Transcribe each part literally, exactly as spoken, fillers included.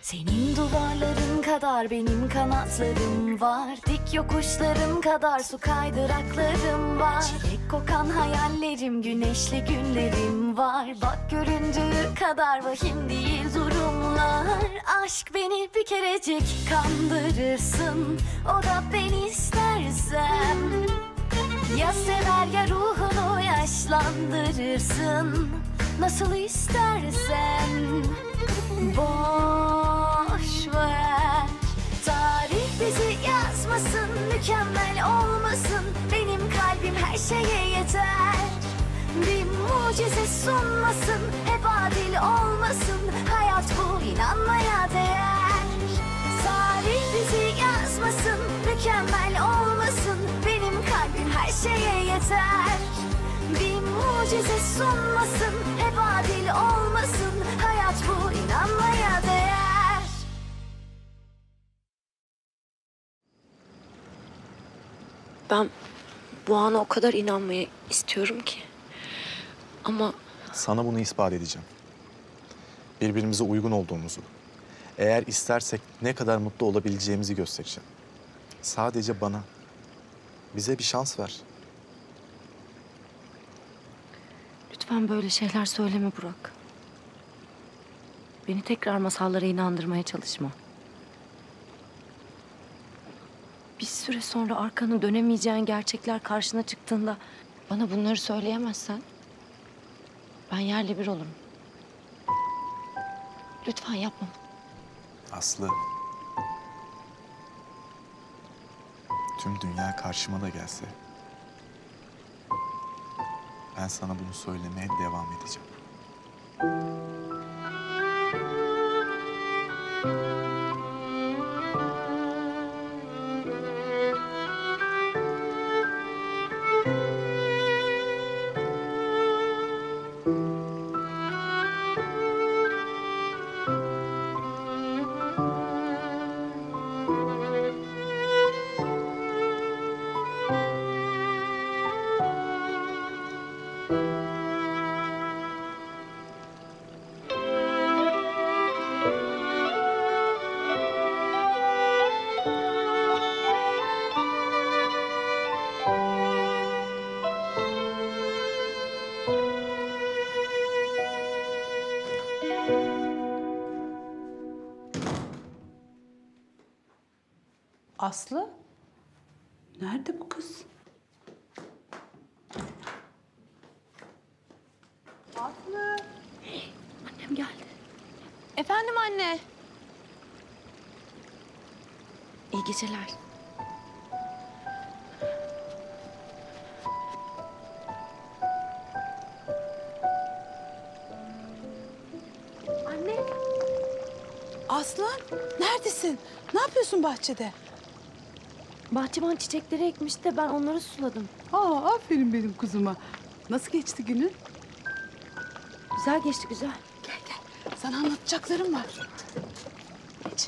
Senin duvarların kadar benim kanatlarım var. Dik yokuşlarım kadar su kaydıraklarım var. Çilek kokan hayallerim, güneşli günlerim var. Bak göründüğü kadar vahim değil durumlar. Aşk beni bir kerecik kandırırsın, o da beni istersem. Ya sever ya ruhunu yaşlandırırsın, nasıl istersen. Boş ver, tarih bizi yazmasın, mükemmel olmasın. Benim kalbim her şeye yeter. Bir mucize sunmasın, hep adil olmasın. Hayat bu, inanmaya değer. Tarih bizi yazmasın, mükemmel olmasın. Benim kalbim her şeye yeter. Bir mucize sunmasın, hep adil olmasın. Hayat bu, inanmaya değer. Ben bu ana o kadar inanmayı istiyorum ki. Ama... Sana bunu ispat edeceğim. Birbirimize uygun olduğumuzu, eğer istersek ne kadar mutlu olabileceğimizi göstereceğim. Sadece bana, bize bir şans ver. Lütfen böyle şeyler söyleme Burak. Beni tekrar masallara inandırmaya çalışma. Bir süre sonra arkanı dönemeyeceğin gerçekler karşına çıktığında bana bunları söyleyemezsen ben yerle bir olurum. Lütfen yapma. Aslı, tüm dünya karşıma da gelse ben sana bunu söylemeye devam edeceğim. Aslı? Nerede bu kız? Aslı! Annem geldi. Efendim anne. İyi geceler. Anne. Aslan, neredesin? Ne yapıyorsun bahçede? Bahçıvan çiçekleri ekmiş de ben onları suladım. Aa, aferin benim kuzuma. Nasıl geçti günün? Güzel geçti, güzel. Gel gel, sana anlatacaklarım var. Geç.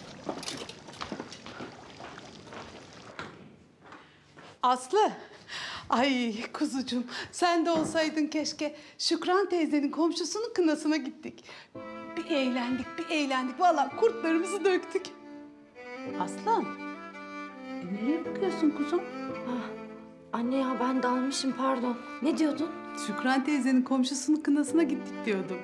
Aslı, ay kuzucuğum, sen de olsaydın keşke. Şükran teyzenin komşusunun kınasına gittik. Bir eğlendik, bir eğlendik. Vallahi kurtlarımızı döktük. Aslan, e nereye bakıyorsun kuzum? Ah, anne ya ben dalmışım, pardon. Ne diyordun? Şükran teyzenin komşusunun kınasına gittik diyordum.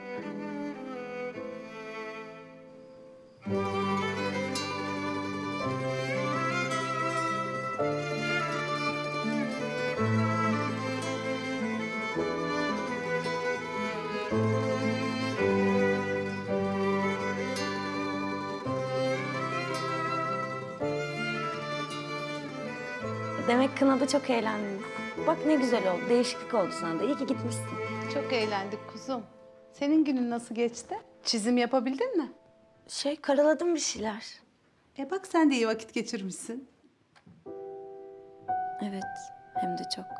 Demek kınada çok eğlendiniz. Bak ne güzel oldu, değişiklik oldu sana da. İyi ki gitmişsin. Çok eğlendik kuzum. Senin günün nasıl geçti? Çizim yapabildin mi? Şey, karaladım bir şeyler. E bak sen de iyi vakit geçirmişsin. Evet, hem de çok.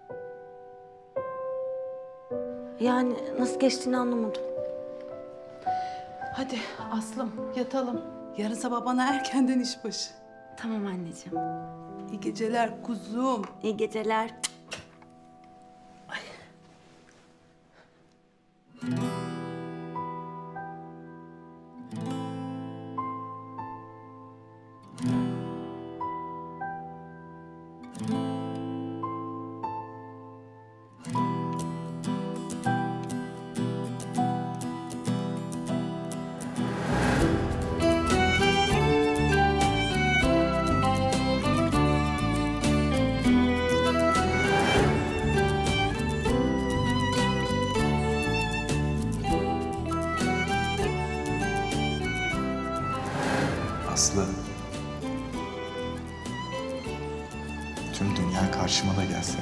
Yani nasıl geçtiğini anlamadım. Hadi Aslım yatalım. Yarın sabah bana erkenden iş başı. Tamam anneciğim. İyi geceler kuzum. İyi geceler. Aslı. Tüm dünya karşıma da gelse,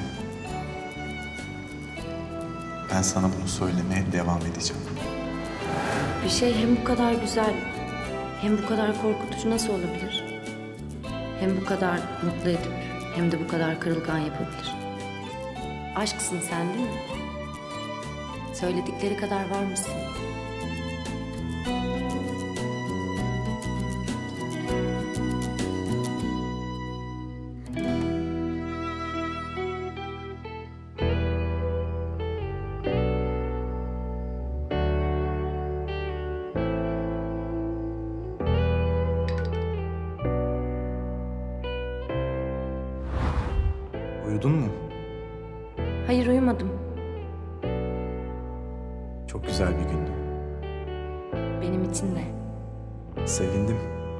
ben sana bunu söylemeye devam edeceğim. Bir şey hem bu kadar güzel hem bu kadar korkutucu nasıl olabilir? Hem bu kadar mutlu edip hem de bu kadar kırılgan yapabilir. Aşksın sen değil mi? Söyledikleri kadar var mısın? Uyudun mu? Hayır, uyumadım. Çok güzel bir gündü. Benim için de. Sevindim.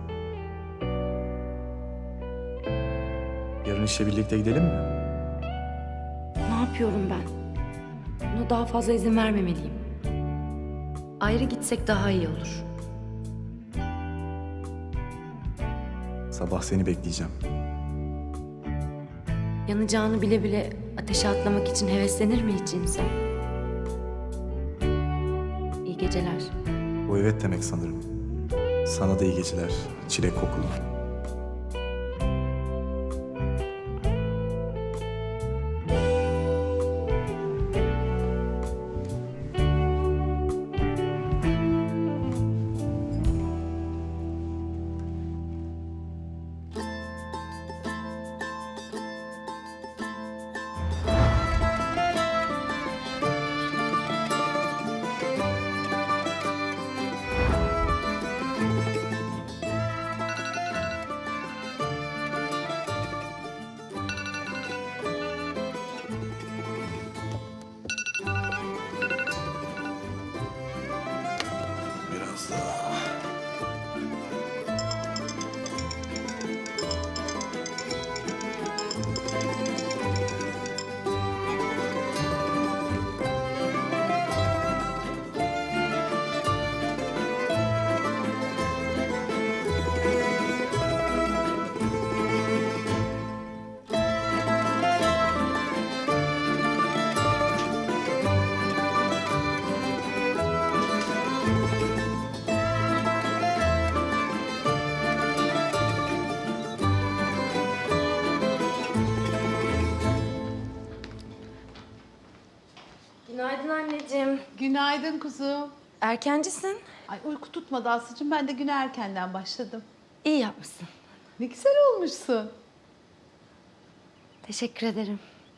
Yarın işe birlikte gidelim mi? Ne yapıyorum ben? Buna daha fazla izin vermemeliyim. Ayrı gitsek daha iyi olur. Sabah seni bekleyeceğim. Yanacağını bile bile ateşe atlamak için heveslenir mi hiç insan? İyi geceler. Bu evet demek sanırım. Sana da iyi geceler. Çilek kokulu. Biraz daha. Günaydın anneciğim. Günaydın kuzum. Erkencisin. Ay uyku tutmadı Aslı'cığım. Ben de güne erkenden başladım. İyi yapmışsın. Ne güzel olmuşsun. Teşekkür ederim.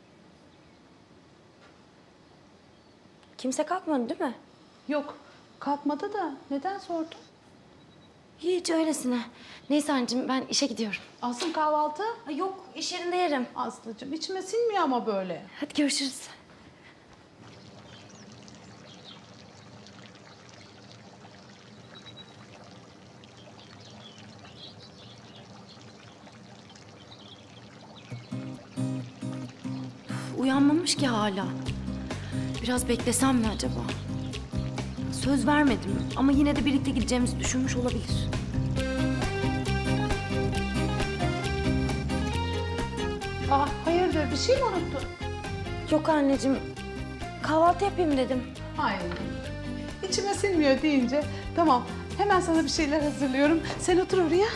Kimse kalkmadı değil mi? Yok kalkmadı da neden sordun? Hiç öylesine. Neyse anneciğim ben işe gidiyorum. Aslı kahvaltı? Ha, yok iş yerinde yerim. Aslı'cığım içime sinmiyor ama böyle. Hadi görüşürüz. Üf, uyanmamış ki hala. Biraz beklesem mi acaba? Söz vermedim ama yine de birlikte gideceğimizi düşünmüş olabilir. Aa hayırdır bir şey mi unuttun? Yok anneciğim. Kahvaltı yapayım dedim. Hayır. İçime sinmiyor deyince tamam hemen sana bir şeyler hazırlıyorum. Sen otur oraya.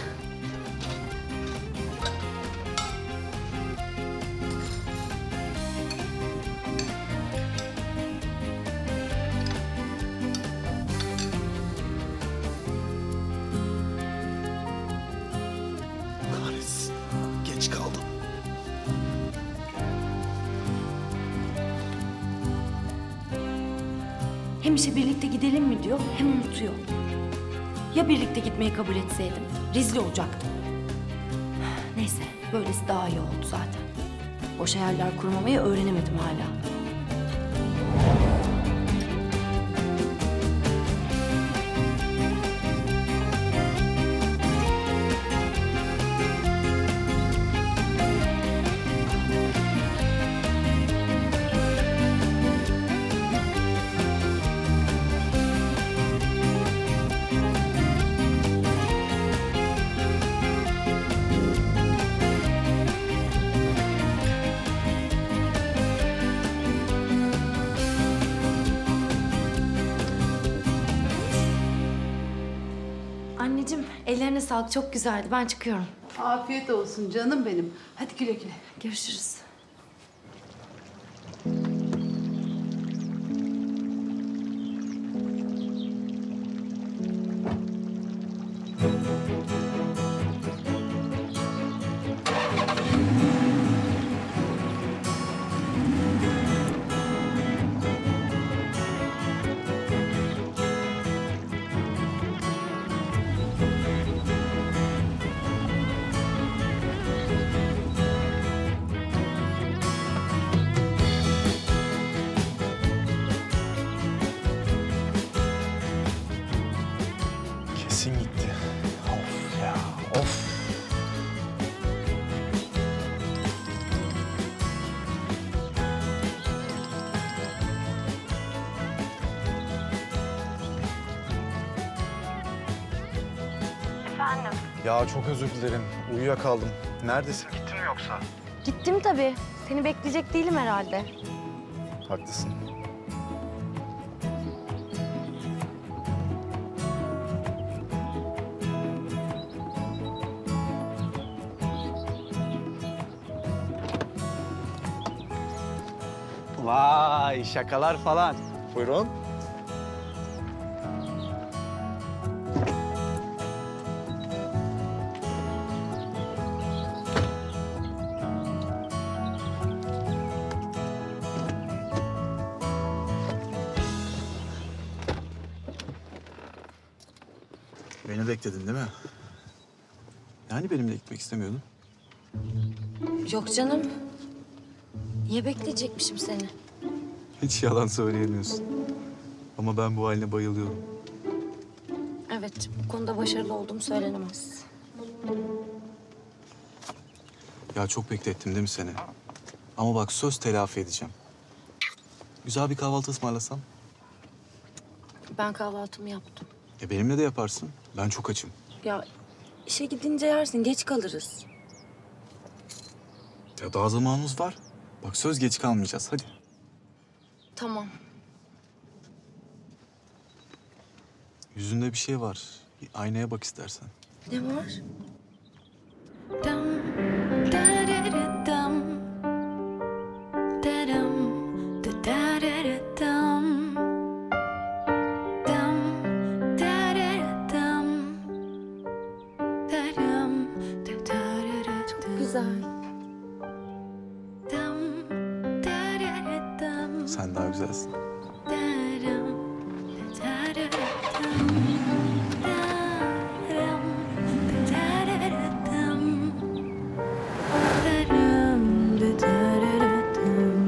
Kahretsin. Geç kaldım. Hem işe birlikte gidelim mi diyor hem unutuyor. Ya birlikte gitmeyi kabul etseydim? Rezil olacaktım. Neyse böylesi daha iyi oldu zaten. Boş hayaller kurmamayı öğrenemedim hala. Ellerine sağlık. Çok güzeldi. Ben çıkıyorum. Afiyet olsun canım benim. Hadi güle güle. Görüşürüz. Kesin gitti. Of ya, of. Efendim? Ya çok özür dilerim. Uyuyakaldım. Neredesin? Gittin mi yoksa? Gittim tabii. Seni bekleyecek değilim herhalde. Haklısın. Vay, şakalar falan. Buyurun. Beni bekledin değil mi? Yani benimle gitmek istemiyordun. Yok canım. Niye bekleyecekmişim seni? Hiç yalan söyleyemiyorsun. Ama ben bu haline bayılıyorum. Evet, bu konuda başarılı olduğum söylenemez. Ya çok beklettim değil mi seni? Ama bak söz telafi edeceğim. Güzel bir kahvaltı ısmarlasam. Ben kahvaltımı yaptım. E benimle de yaparsın. Ben çok açım. Ya işe gidince yersin, geç kalırız. Ya daha zamanımız var. Bak söz geç kalmayacağız. Hadi. Tamam. Yüzünde bir şey var. Bir aynaya bak istersen. Ne var? Dum, da-da-da-dum. Da-dum, da-da-da-da-dum. Dum, da-da-da-dum. Da-dum, da-da-da-da-dum. Güzel. Dum, da-da-da-dum. Sen daha güzelsin. Da-dum, da-da-da-dum. Da-dum, da-da-da-dum. Da-dum, da-da-da-dum.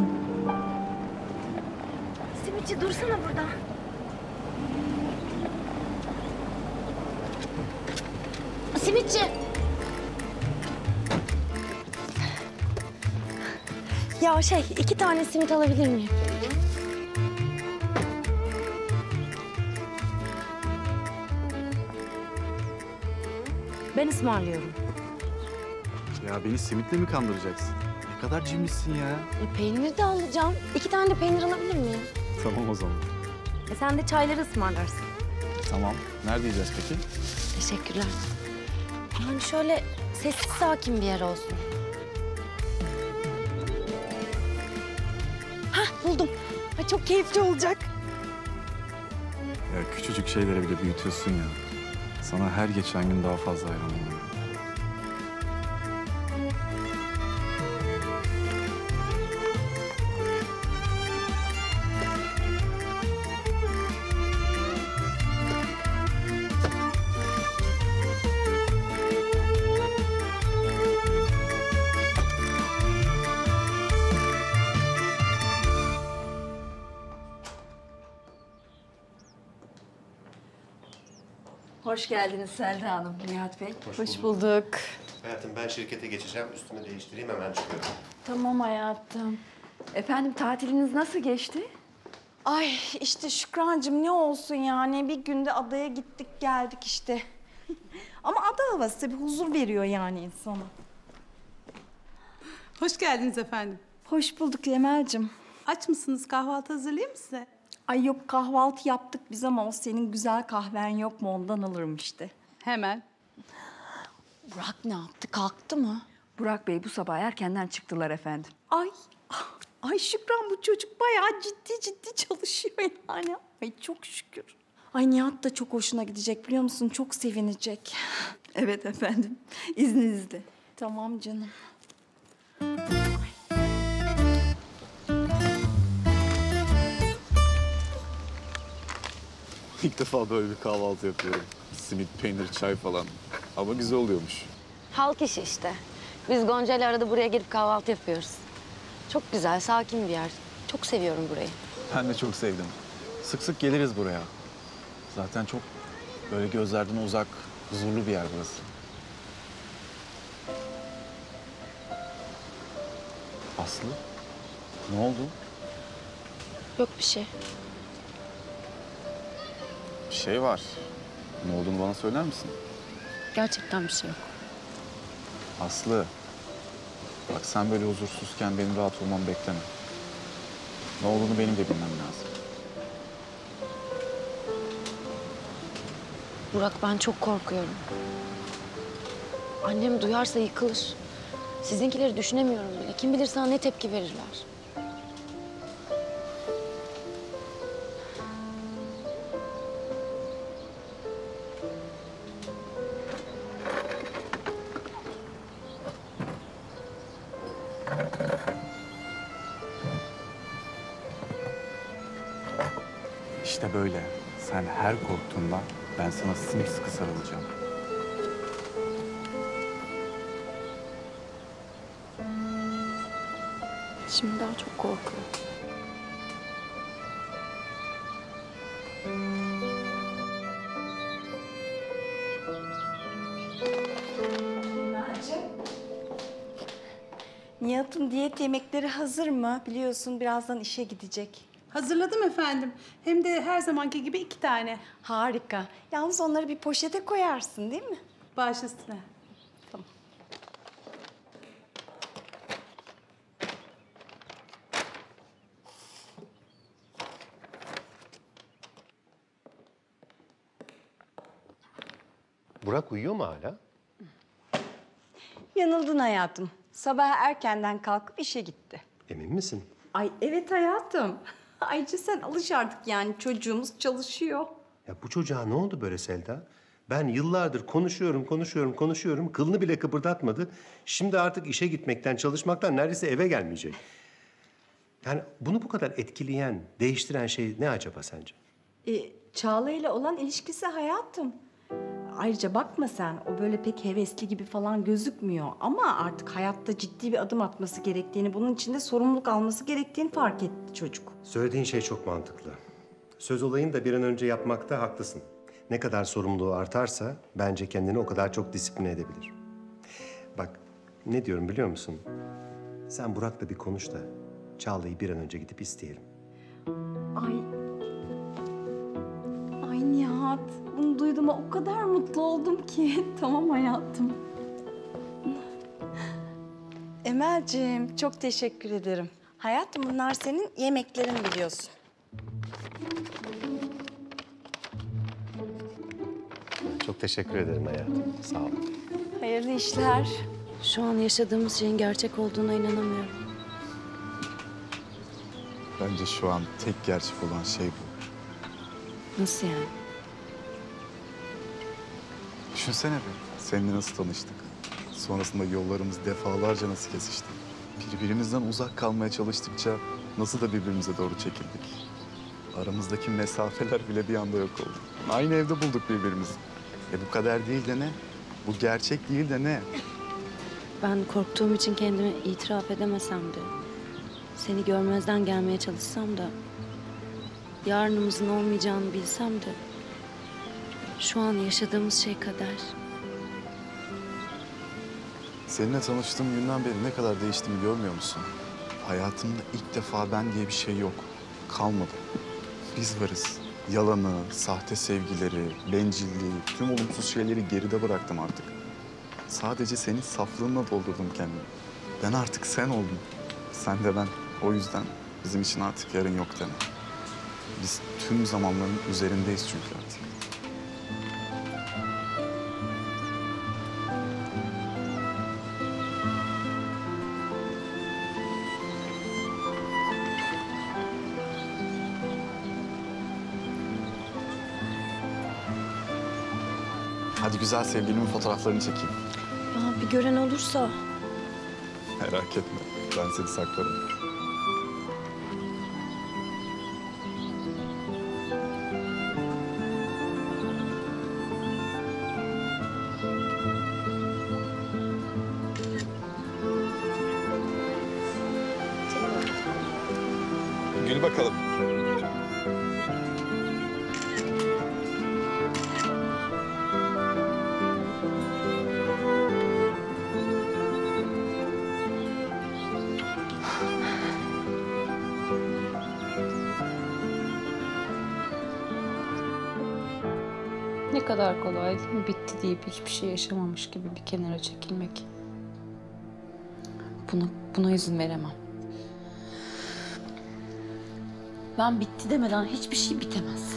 Simitçi dursana burada. Simitçi. Ya şey, iki tane simit alabilir miyim? Ben ısmarlıyorum. Ya beni simitle mi kandıracaksın? Ne kadar cimrisin ya. E, peynir de alacağım. İki tane de peynir alabilir miyim? Tamam o zaman. E, sen de çayları ısmarlarsın. Tamam. Nerede yiyeceğiz peki? Teşekkürler. Yani şöyle sessiz sakin bir yer olsun. Hah, buldum. Ay, çok keyifli olacak. Ya küçücük şeyleri bile büyütüyorsun ya. Sana her geçen gün daha fazla hayran oluyorum. Hoş geldiniz Selda Hanım, Nihat Bey. Hoş bulduk. Hayatım ben şirkete geçeceğim. Üstümü değiştireyim hemen çıkıyorum. Tamam hayatım. Efendim tatiliniz nasıl geçti? Ay işte Şükrancığım ne olsun yani bir günde adaya gittik geldik işte. Ama ada havası bir huzur veriyor yani insana. Hoş geldiniz efendim. Hoş bulduk Lemel'cim. Aç mısınız? Kahvaltı hazırlayayım mı size? Ay yok kahvaltı yaptık biz ama o senin güzel kahven yok mu ondan alırım işte. Hemen. Burak ne yaptı? Kalktı mı? Burak Bey bu sabah erkenden çıktılar efendim. Ay, ay Şükran bu çocuk bayağı ciddi ciddi çalışıyor yani. Ay çok şükür. Ay Nihat da çok hoşuna gidecek biliyor musun? Çok sevinecek. Evet efendim, izninizle. Tamam canım. İlk defa böyle bir kahvaltı yapıyorum. Simit, peynir, çay falan. Ama güzel oluyormuş. Halk işi işte. Biz Gonca ile arada buraya gelip kahvaltı yapıyoruz. Çok güzel, sakin bir yer. Çok seviyorum burayı. Ben de çok sevdim. Sık sık geliriz buraya. Zaten çok böyle gözlerden uzak, huzurlu bir yer burası. Aslı, ne oldu? Yok bir şey. Bir şey var. Ne olduğunu bana söyler misin? Gerçekten bir şey yok. Aslı, bak sen böyle huzursuzken benim rahat olmamı bekleme. Ne olduğunu benim de bilmem lazım. Burak, ben çok korkuyorum. Annem duyarsa yıkılır. Sizinkileri düşünemiyorum bile. Kim bilir sana ne tepki verirler. İşte böyle. Sen her korktuğunda ben sana sımsıkı sarılacağım. Şimdi daha çok korkuyorum. Nihat'ın diyet yemekleri hazır mı? Biliyorsun birazdan işe gidecek. Hazırladım efendim. Hem de her zamanki gibi iki tane. Harika. Yalnız onları bir poşete koyarsın değil mi? Baş üstüne. Burak uyuyor mu hala? Yanıldın hayatım. Sabah erkenden kalkıp işe gitti. Emin misin? Ay evet hayatım. Ayrıca sen alış artık yani çocuğumuz çalışıyor. Ya bu çocuğa ne oldu böyle Selda? Ben yıllardır konuşuyorum, konuşuyorum, konuşuyorum. Kılını bile kıpırdatmadı. Şimdi artık işe gitmekten, çalışmaktan neredeyse eve gelmeyecek. Yani bunu bu kadar etkileyen, değiştiren şey ne acaba sence? E, Çağla ile olan ilişkisi hayatım. Ayrıca bakma sen, o böyle pek hevesli gibi falan gözükmüyor. Ama artık hayatta ciddi bir adım atması gerektiğini, bunun için de sorumluluk alması gerektiğini fark etti çocuk. Söylediğin şey çok mantıklı. Söz olayını da bir an önce yapmakta haklısın. Ne kadar sorumluluğu artarsa bence kendini o kadar çok disipline edebilir. Bak ne diyorum biliyor musun? Sen Burak'la bir konuş da Çağla'yı bir an önce gidip isteyelim. Ay. Ay Nihat, bunu duyduğuma o kadar mutlu oldum ki. Tamam hayatım. Emel'ciğim çok teşekkür ederim. Hayatım bunlar senin yemeklerin biliyorsun. Çok teşekkür ederim hayatım. Sağ ol. Hayırlı işler. Şu an yaşadığımız şeyin gerçek olduğuna inanamıyorum. Bence şu an tek gerçek olan şey bu. Nasıl yani? Düşünsene bir, seninle nasıl tanıştık? Sonrasında yollarımız defalarca nasıl kesişti? Birbirimizden uzak kalmaya çalıştıkça nasıl da birbirimize doğru çekildik? Aramızdaki mesafeler bile bir anda yok oldu. Aynı evde bulduk birbirimizi. E bu kader değil de ne? Bu gerçek değil de ne? Ben korktuğum için kendime itiraf edemesem de, seni görmezden gelmeye çalışsam da, yarınımızın olmayacağını bilsem de, şu an yaşadığımız şey kader. Seninle tanıştığım günden beri ne kadar değiştiğimi görmüyor musun? Hayatımda ilk defa ben diye bir şey yok. Kalmadı. Biz varız. Yalanı, sahte sevgileri, bencilliği, tüm olumsuz şeyleri geride bıraktım artık. Sadece senin saflığınla doldurdum kendimi. Ben artık sen oldum. Sen de ben. O yüzden bizim için artık yarın yok deme. Biz tüm zamanların üzerindeyiz çünkü artık. Hadi güzel sevgilimin fotoğraflarını çekeyim. Ya bir gören olursa. Merak etme. Ben seni saklarım. Gül bakalım. Ne kadar kolay değil mi? Bitti deyip hiçbir şey yaşamamış gibi bir kenara çekilmek. Buna, buna izin veremem. Ben bitti demeden hiçbir şey bitemez.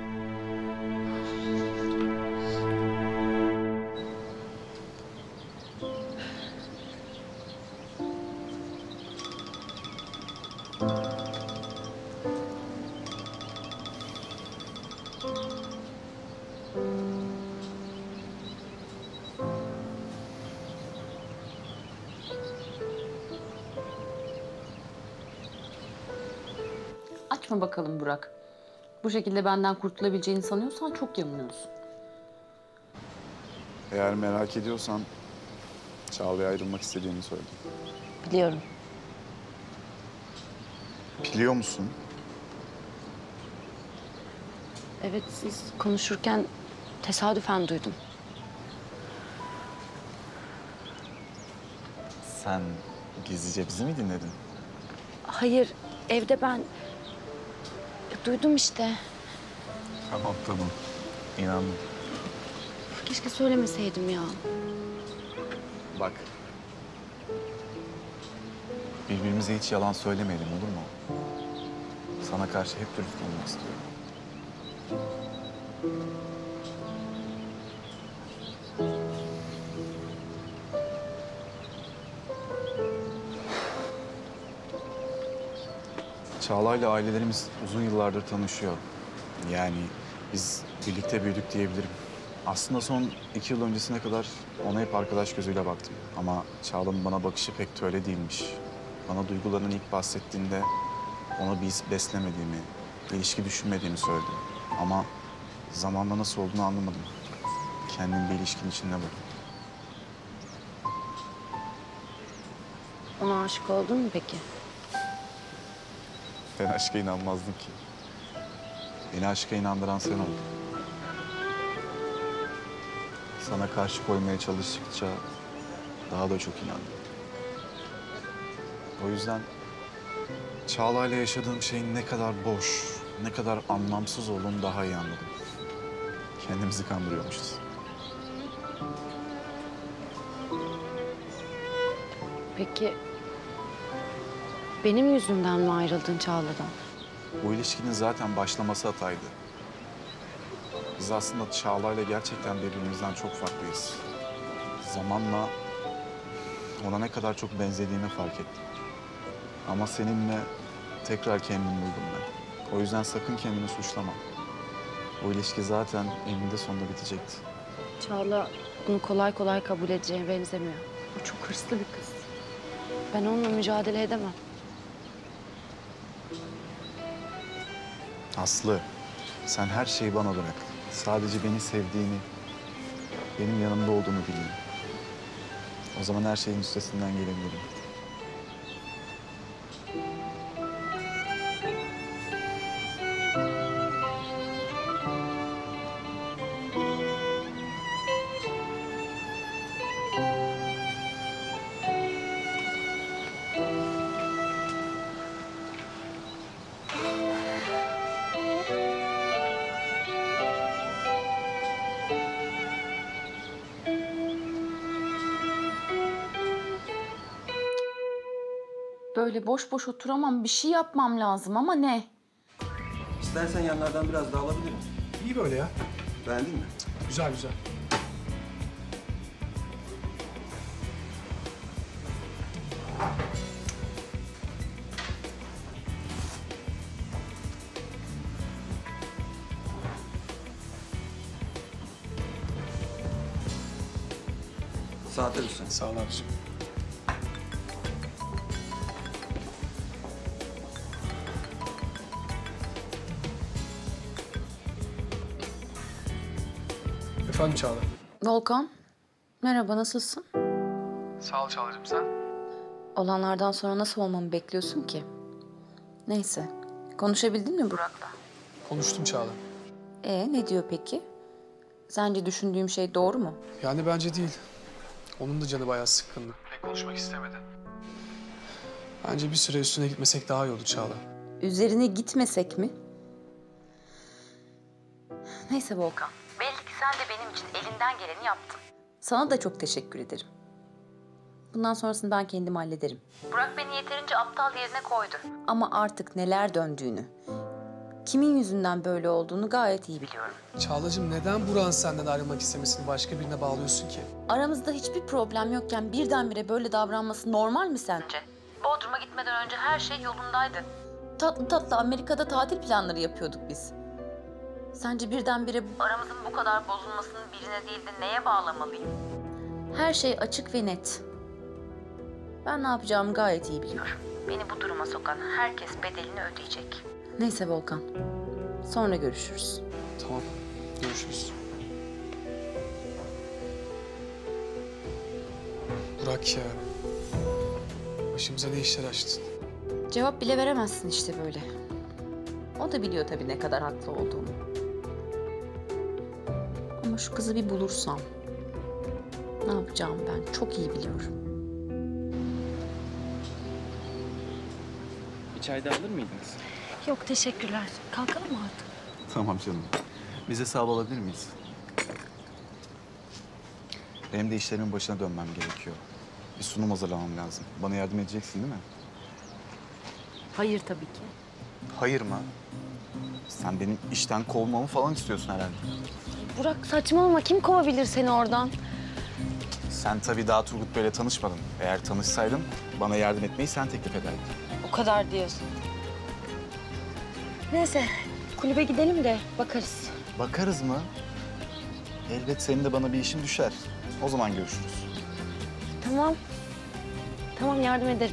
Açma bakalım Burak. Bu şekilde benden kurtulabileceğini sanıyorsan çok yanılıyorsun. Eğer merak ediyorsan Çağla'ya ayrılmak istediğini söyledim. Biliyorum. Biliyor musun? Evet, siz konuşurken tesadüfen duydum. Sen gizlice bizi mi dinledin? Hayır, evde ben duydum işte. Tamam tamam. İnandım. Keşke söylemeseydim ya. Bak. Birbirimize hiç yalan söylemeyelim olur mu? Sana karşı hep dürüst olmak istiyorum. Çağla'yla ailelerimiz uzun yıllardır tanışıyor. Yani biz birlikte büyüdük diyebilirim. Aslında son iki yıl öncesine kadar ona hep arkadaş gözüyle baktım. Ama Çağla'nın bana bakışı pek de öyle değilmiş. Bana duygularının ilk bahsettiğinde ona bir his beslemediğimi, ilişki düşünmediğimi söyledim. Ama zamanla nasıl olduğunu anlamadım. Kendim bir ilişkinin içinde buldum. Ona aşık oldun mu peki? Ben aşka inanmazdım ki. Beni aşka inandıran sen oldun. Sana karşı koymaya çalıştıkça daha da çok inandım. O yüzden Çağla'yla yaşadığım şeyin ne kadar boş, ne kadar anlamsız olduğunu daha iyi anladım. Kendimizi kandırıyormuşuz. Peki benim yüzümden mi ayrıldın Çağla'dan? Bu ilişkinin zaten başlaması hataydı. Biz aslında Çağla'yla gerçekten birbirimizden çok farklıyız. Zamanla ona ne kadar çok benzediğimi fark ettim. Ama seninle tekrar kendimi buldum ben. O yüzden sakın kendini suçlama. Bu ilişki zaten eninde sonunda bitecekti. Çağla bunu kolay kolay kabul edeceğine benzemiyor. O çok hırslı bir kız. Ben onunla mücadele edemem. Aslı, sen her şeyi bana bırak. Sadece beni sevdiğini, benim yanımda olduğunu bileyim. O zaman her şeyin üstesinden gelebilirim. Böyle boş boş oturamam. Bir şey yapmam lazım ama ne? İstersen yanlardan biraz daha alabilirim. İyi böyle ya. Beğendin mi? Güzel güzel. Saate lütfen. Sağ ol abiciğim. Efendim Çağla. Volkan, merhaba, nasılsın? Sağ ol Çağla'cığım, sen? Olanlardan sonra nasıl olmamı bekliyorsun ki? Neyse, konuşabildin mi Burak'la? Konuştum Çağla. Ee, ne diyor peki? Sence düşündüğüm şey doğru mu? Yani bence değil. Onun da canı bayağı sıkkındı. Pek konuşmak istemedi. Bence bir süre üstüne gitmesek daha iyi olur Çağla. Üzerine gitmesek mi? Neyse Volkan. Belli ki sen de benim için elinden geleni yaptın. Sana da çok teşekkür ederim. Bundan sonrasını ben kendim hallederim. Burak beni yeterince aptal yerine koydu. Ama artık neler döndüğünü, kimin yüzünden böyle olduğunu gayet iyi biliyorum. Çağla'cığım, neden Burak'ın senden ayrılmak istemesini başka birine bağlıyorsun ki? Aramızda hiçbir problem yokken birdenbire böyle davranması normal mi sence? Bodrum'a gitmeden önce her şey yolundaydı. Tatlı tatlı Amerika'da tatil planları yapıyorduk biz. Sence birdenbire aramızın bu kadar bozulmasını birine değil de neye bağlamalıyım? Her şey açık ve net. Ben ne yapacağımı gayet iyi biliyorum. Beni bu duruma sokan herkes bedelini ödeyecek. Neyse Volkan, sonra görüşürüz. Tamam, görüşürüz. Burak ya, başımıza ne işler açtın? Cevap bile veremezsin işte böyle. O da biliyor tabii ne kadar haklı olduğumu. Ama şu kızı bir bulursam ne yapacağımı ben çok iyi biliyorum. Bir çay daha alır mıydınız? Yok teşekkürler. Kalkalım mı artık? Tamam canım. Biz hesabı alabilir miyiz? Benim de işlerimin başına dönmem gerekiyor. Bir sunum hazırlamam lazım. Bana yardım edeceksin değil mi? Hayır tabii ki. Hayır mı? Sen benim işten kovmamı falan istiyorsun herhalde. Burak saçmalama. Kim kovabilir seni oradan? Sen tabii daha Turgut Bey'le tanışmadın. Eğer tanışsaydın bana yardım etmeyi sen teklif ederdin. O kadar diyorsun. Neyse kulübe gidelim de bakarız. Bakarız mı? Elbet senin de bana bir işin düşer. O zaman görüşürüz. Tamam. Tamam yardım ederim.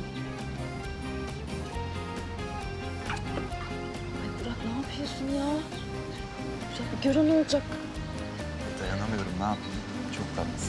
Ay Burak ne yapıyorsun ya? Ya bir gören olacak. Dayanamıyorum, ne yapayım? Çok tatlısın.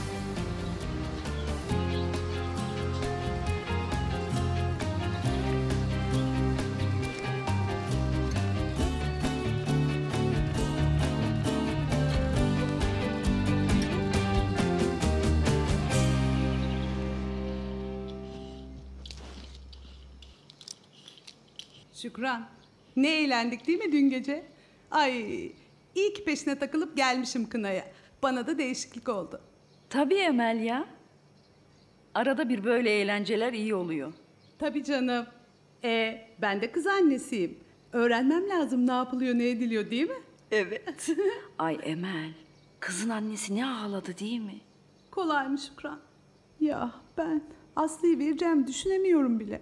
Şükran, ne eğlendik değil mi dün gece? Ay, iyi ki peşine takılıp gelmişim kınaya. Bana da değişiklik oldu. Tabii Emel ya. Arada bir böyle eğlenceler iyi oluyor. Tabii canım. Ee, ben de kız annesiyim. Öğrenmem lazım ne yapılıyor, ne ediliyor değil mi? Evet. Ay Emel, kızın annesi ne ağladı değil mi? Kolay mı Şükran? Ya ben Aslı'yı vereceğim düşünemiyorum bile.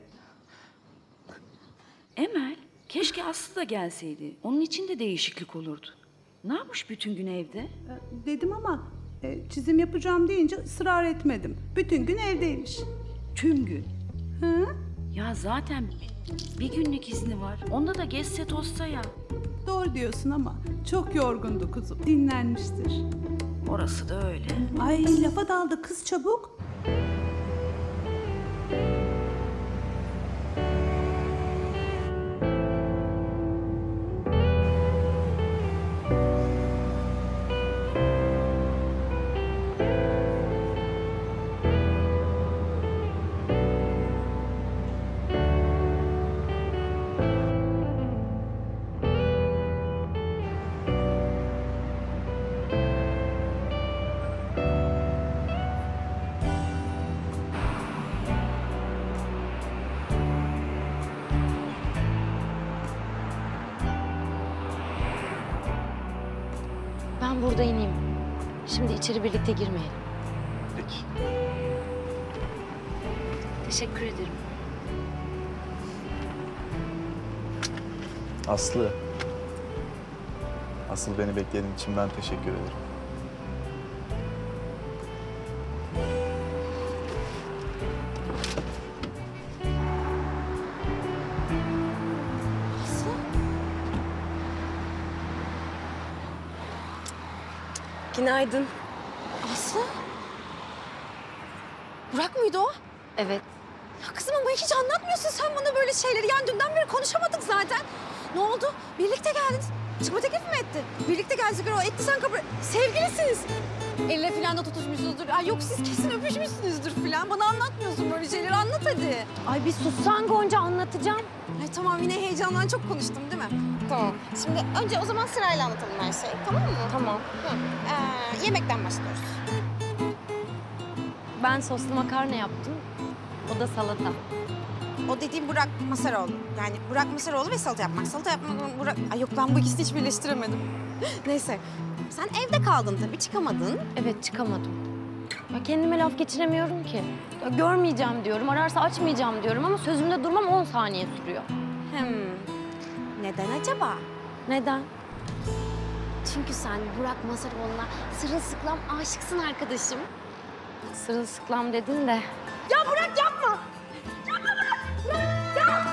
Emel, keşke Aslı da gelseydi. Onun için de değişiklik olurdu. Ne yapmış bütün gün evde? Ee, dedim ama e, çizim yapacağım deyince ısrar etmedim. Bütün gün evdeymiş. Tüm gün. Hı? Ya zaten bir günlük izni var. Onda da gezse tozsa ya. Doğru diyorsun ama çok yorgundu kuzum. Dinlenmiştir. Orası da öyle. Ay lafa daldı kız çabuk. Ben burada ineyim. Şimdi içeri birlikte girmeyelim. Peki. Teşekkür ederim. Aslı. Asıl beni beklediğin için ben teşekkür ederim. Günaydın. Aslı? Burak mıydı o? Evet. Ya kızım ama hiç anlatmıyorsun sen bana böyle şeyleri. Yani dünden beri konuşamadık zaten. Ne oldu? Birlikte geldiniz. Çıkma teklifi mi etti? Birlikte geldik o etti sen kabul... Sevgilisiniz. Elle falan da tutuşmuşsunuzdur. Ay yok siz kesin öpüşmüşsünüzdür falan. Bana anlatmıyorsun böyle şeyleri. Anlat hadi. Ay bir sussan Gonca, anlatacağım. Ay tamam yine heyecandan çok konuştum değil mi? Tamam. Şimdi önce o zaman sırayla anlatalım her şeyi. Tamam mı? Tamam. Hı. Ee, yemekten başlıyoruz. Ben soslu makarna yaptım. O da salata. O dediğim Burak Masaroğlu. Yani Burak Masaroğlu ve salata yapmak. Salata yapmak Burak... Ay yok ben bu ikisini hiç birleştiremedim. Neyse. Sen evde kaldın tabii çıkamadın. Evet, çıkamadım. Ya kendime laf geçiremiyorum ki. Ya görmeyeceğim diyorum, ararsa açmayacağım diyorum ama sözümde durmam on saniye sürüyor. Hmm. Neden acaba? Neden? Çünkü sen Burak Masaroğlu'na sırılsıklam aşıksın arkadaşım. Sırılsıklam dedin de. Ya Burak yapma! Yapma Burak! Burak ya!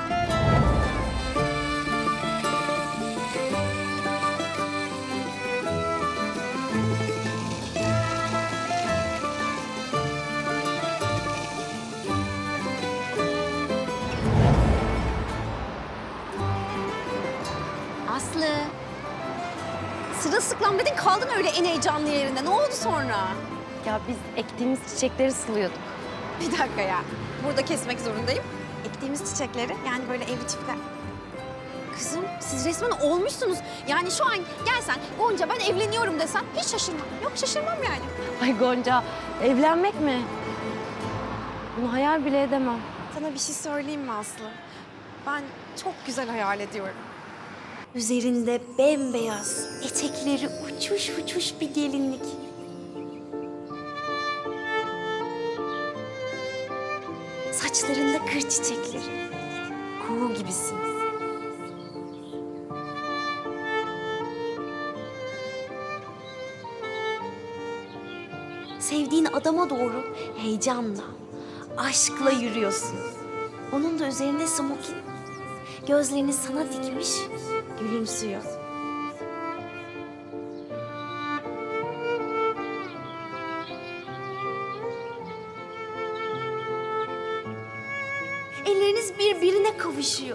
Aslı. Sırılsıklam dedin kaldın öyle en heyecanlı yerinde. Ne oldu sonra? Ya biz ektiğimiz çiçekleri sılıyorduk. Bir dakika ya. Burada kesmek zorundayım. Ektiğimiz çiçekleri yani böyle evli çiftler. Kızım siz resmen olmuşsunuz. Yani şu an gelsen Gonca ben evleniyorum desen hiç şaşırmam. Yok şaşırmam yani. Ay Gonca, evlenmek mi? Bunu hayal bile edemem. Sana bir şey söyleyeyim mi Aslı? Ben çok güzel hayal ediyorum. Üzerinde bembeyaz, etekleri uçuş uçuş bir gelinlik. Saçlarında kır çiçekleri. Kuğu gibisiniz. Sevdiğin adama doğru heyecanla, aşkla yürüyorsun. Onun da üzerinde smokin. Gözlerini sana dikmiş, gülümsüyor. Elleriniz birbirine kavuşuyor.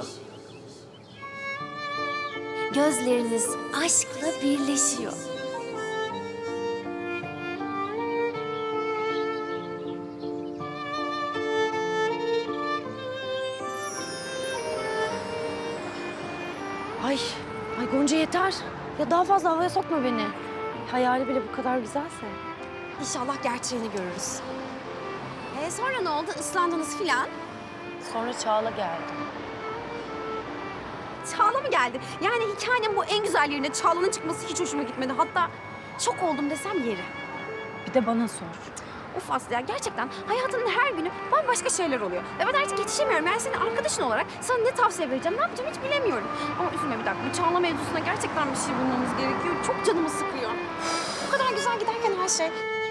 Gözleriniz aşkla birleşiyor. Ay, ay Gonca yeter. Ya daha fazla havaya sokma beni. Hayali bile bu kadar güzelse. İnşallah gerçeğini görürüz. Ee, sonra ne oldu? Islandınız filan. Sonra Çağla geldi. Çağla mı geldi? Yani hikayenin bu en güzel yerine Çağla'nın çıkması hiç hoşuma gitmedi. Hatta şok oldum desem yeri. Bir de bana sor. Of Aslı ya gerçekten hayatının her günü bambaşka şeyler oluyor. Ve ben artık yetişemiyorum. Yani senin arkadaşın olarak sana ne tavsiye vereceğim, ne yapacağım hiç bilemiyorum. Ama üzülme bir dakika. Bu Çağla mevzusuna gerçekten bir şey bulmamız gerekiyor. Çok canımı sıkıyor. O kadar güzel giderken her şey.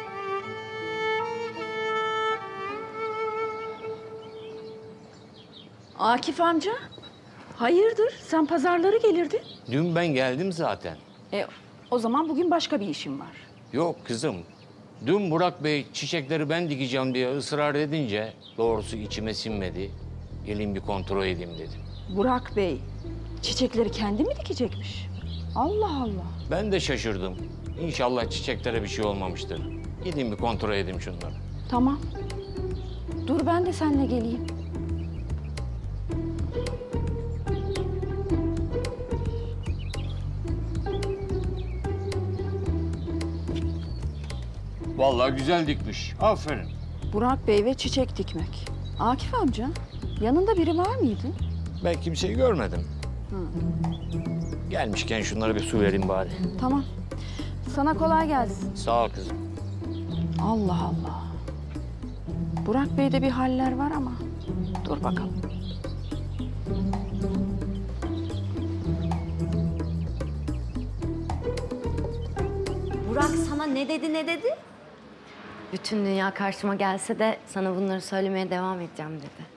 Akif amca, hayırdır? Sen pazarları gelirdin. Dün ben geldim zaten. E, o zaman bugün başka bir işim var. Yok kızım. Dün Burak Bey çiçekleri ben dikeceğim diye ısrar edince doğrusu içime sinmedi. Gelin bir kontrol edeyim dedim. Burak Bey, çiçekleri kendi mi dikecekmiş? Allah Allah. Ben de şaşırdım. İnşallah çiçeklere bir şey olmamıştır. Gideyim bir kontrol edeyim şunları. Tamam. Dur ben de seninle geleyim. Vallahi güzel dikmiş. Aferin. Burak Bey ve çiçek dikmek. Akif amca, yanında biri var mıydı? Ben kimseyi görmedim. Hı. Gelmişken şunlara bir su vereyim bari. Tamam. Sana kolay gelsin. Sağ ol kızım. Allah Allah. Burak Bey'de bir haller var ama dur bakalım. Burak sana ne dedi ne dedi? Bütün dünya karşıma gelse de sana bunları söylemeye devam edeceğim dedi.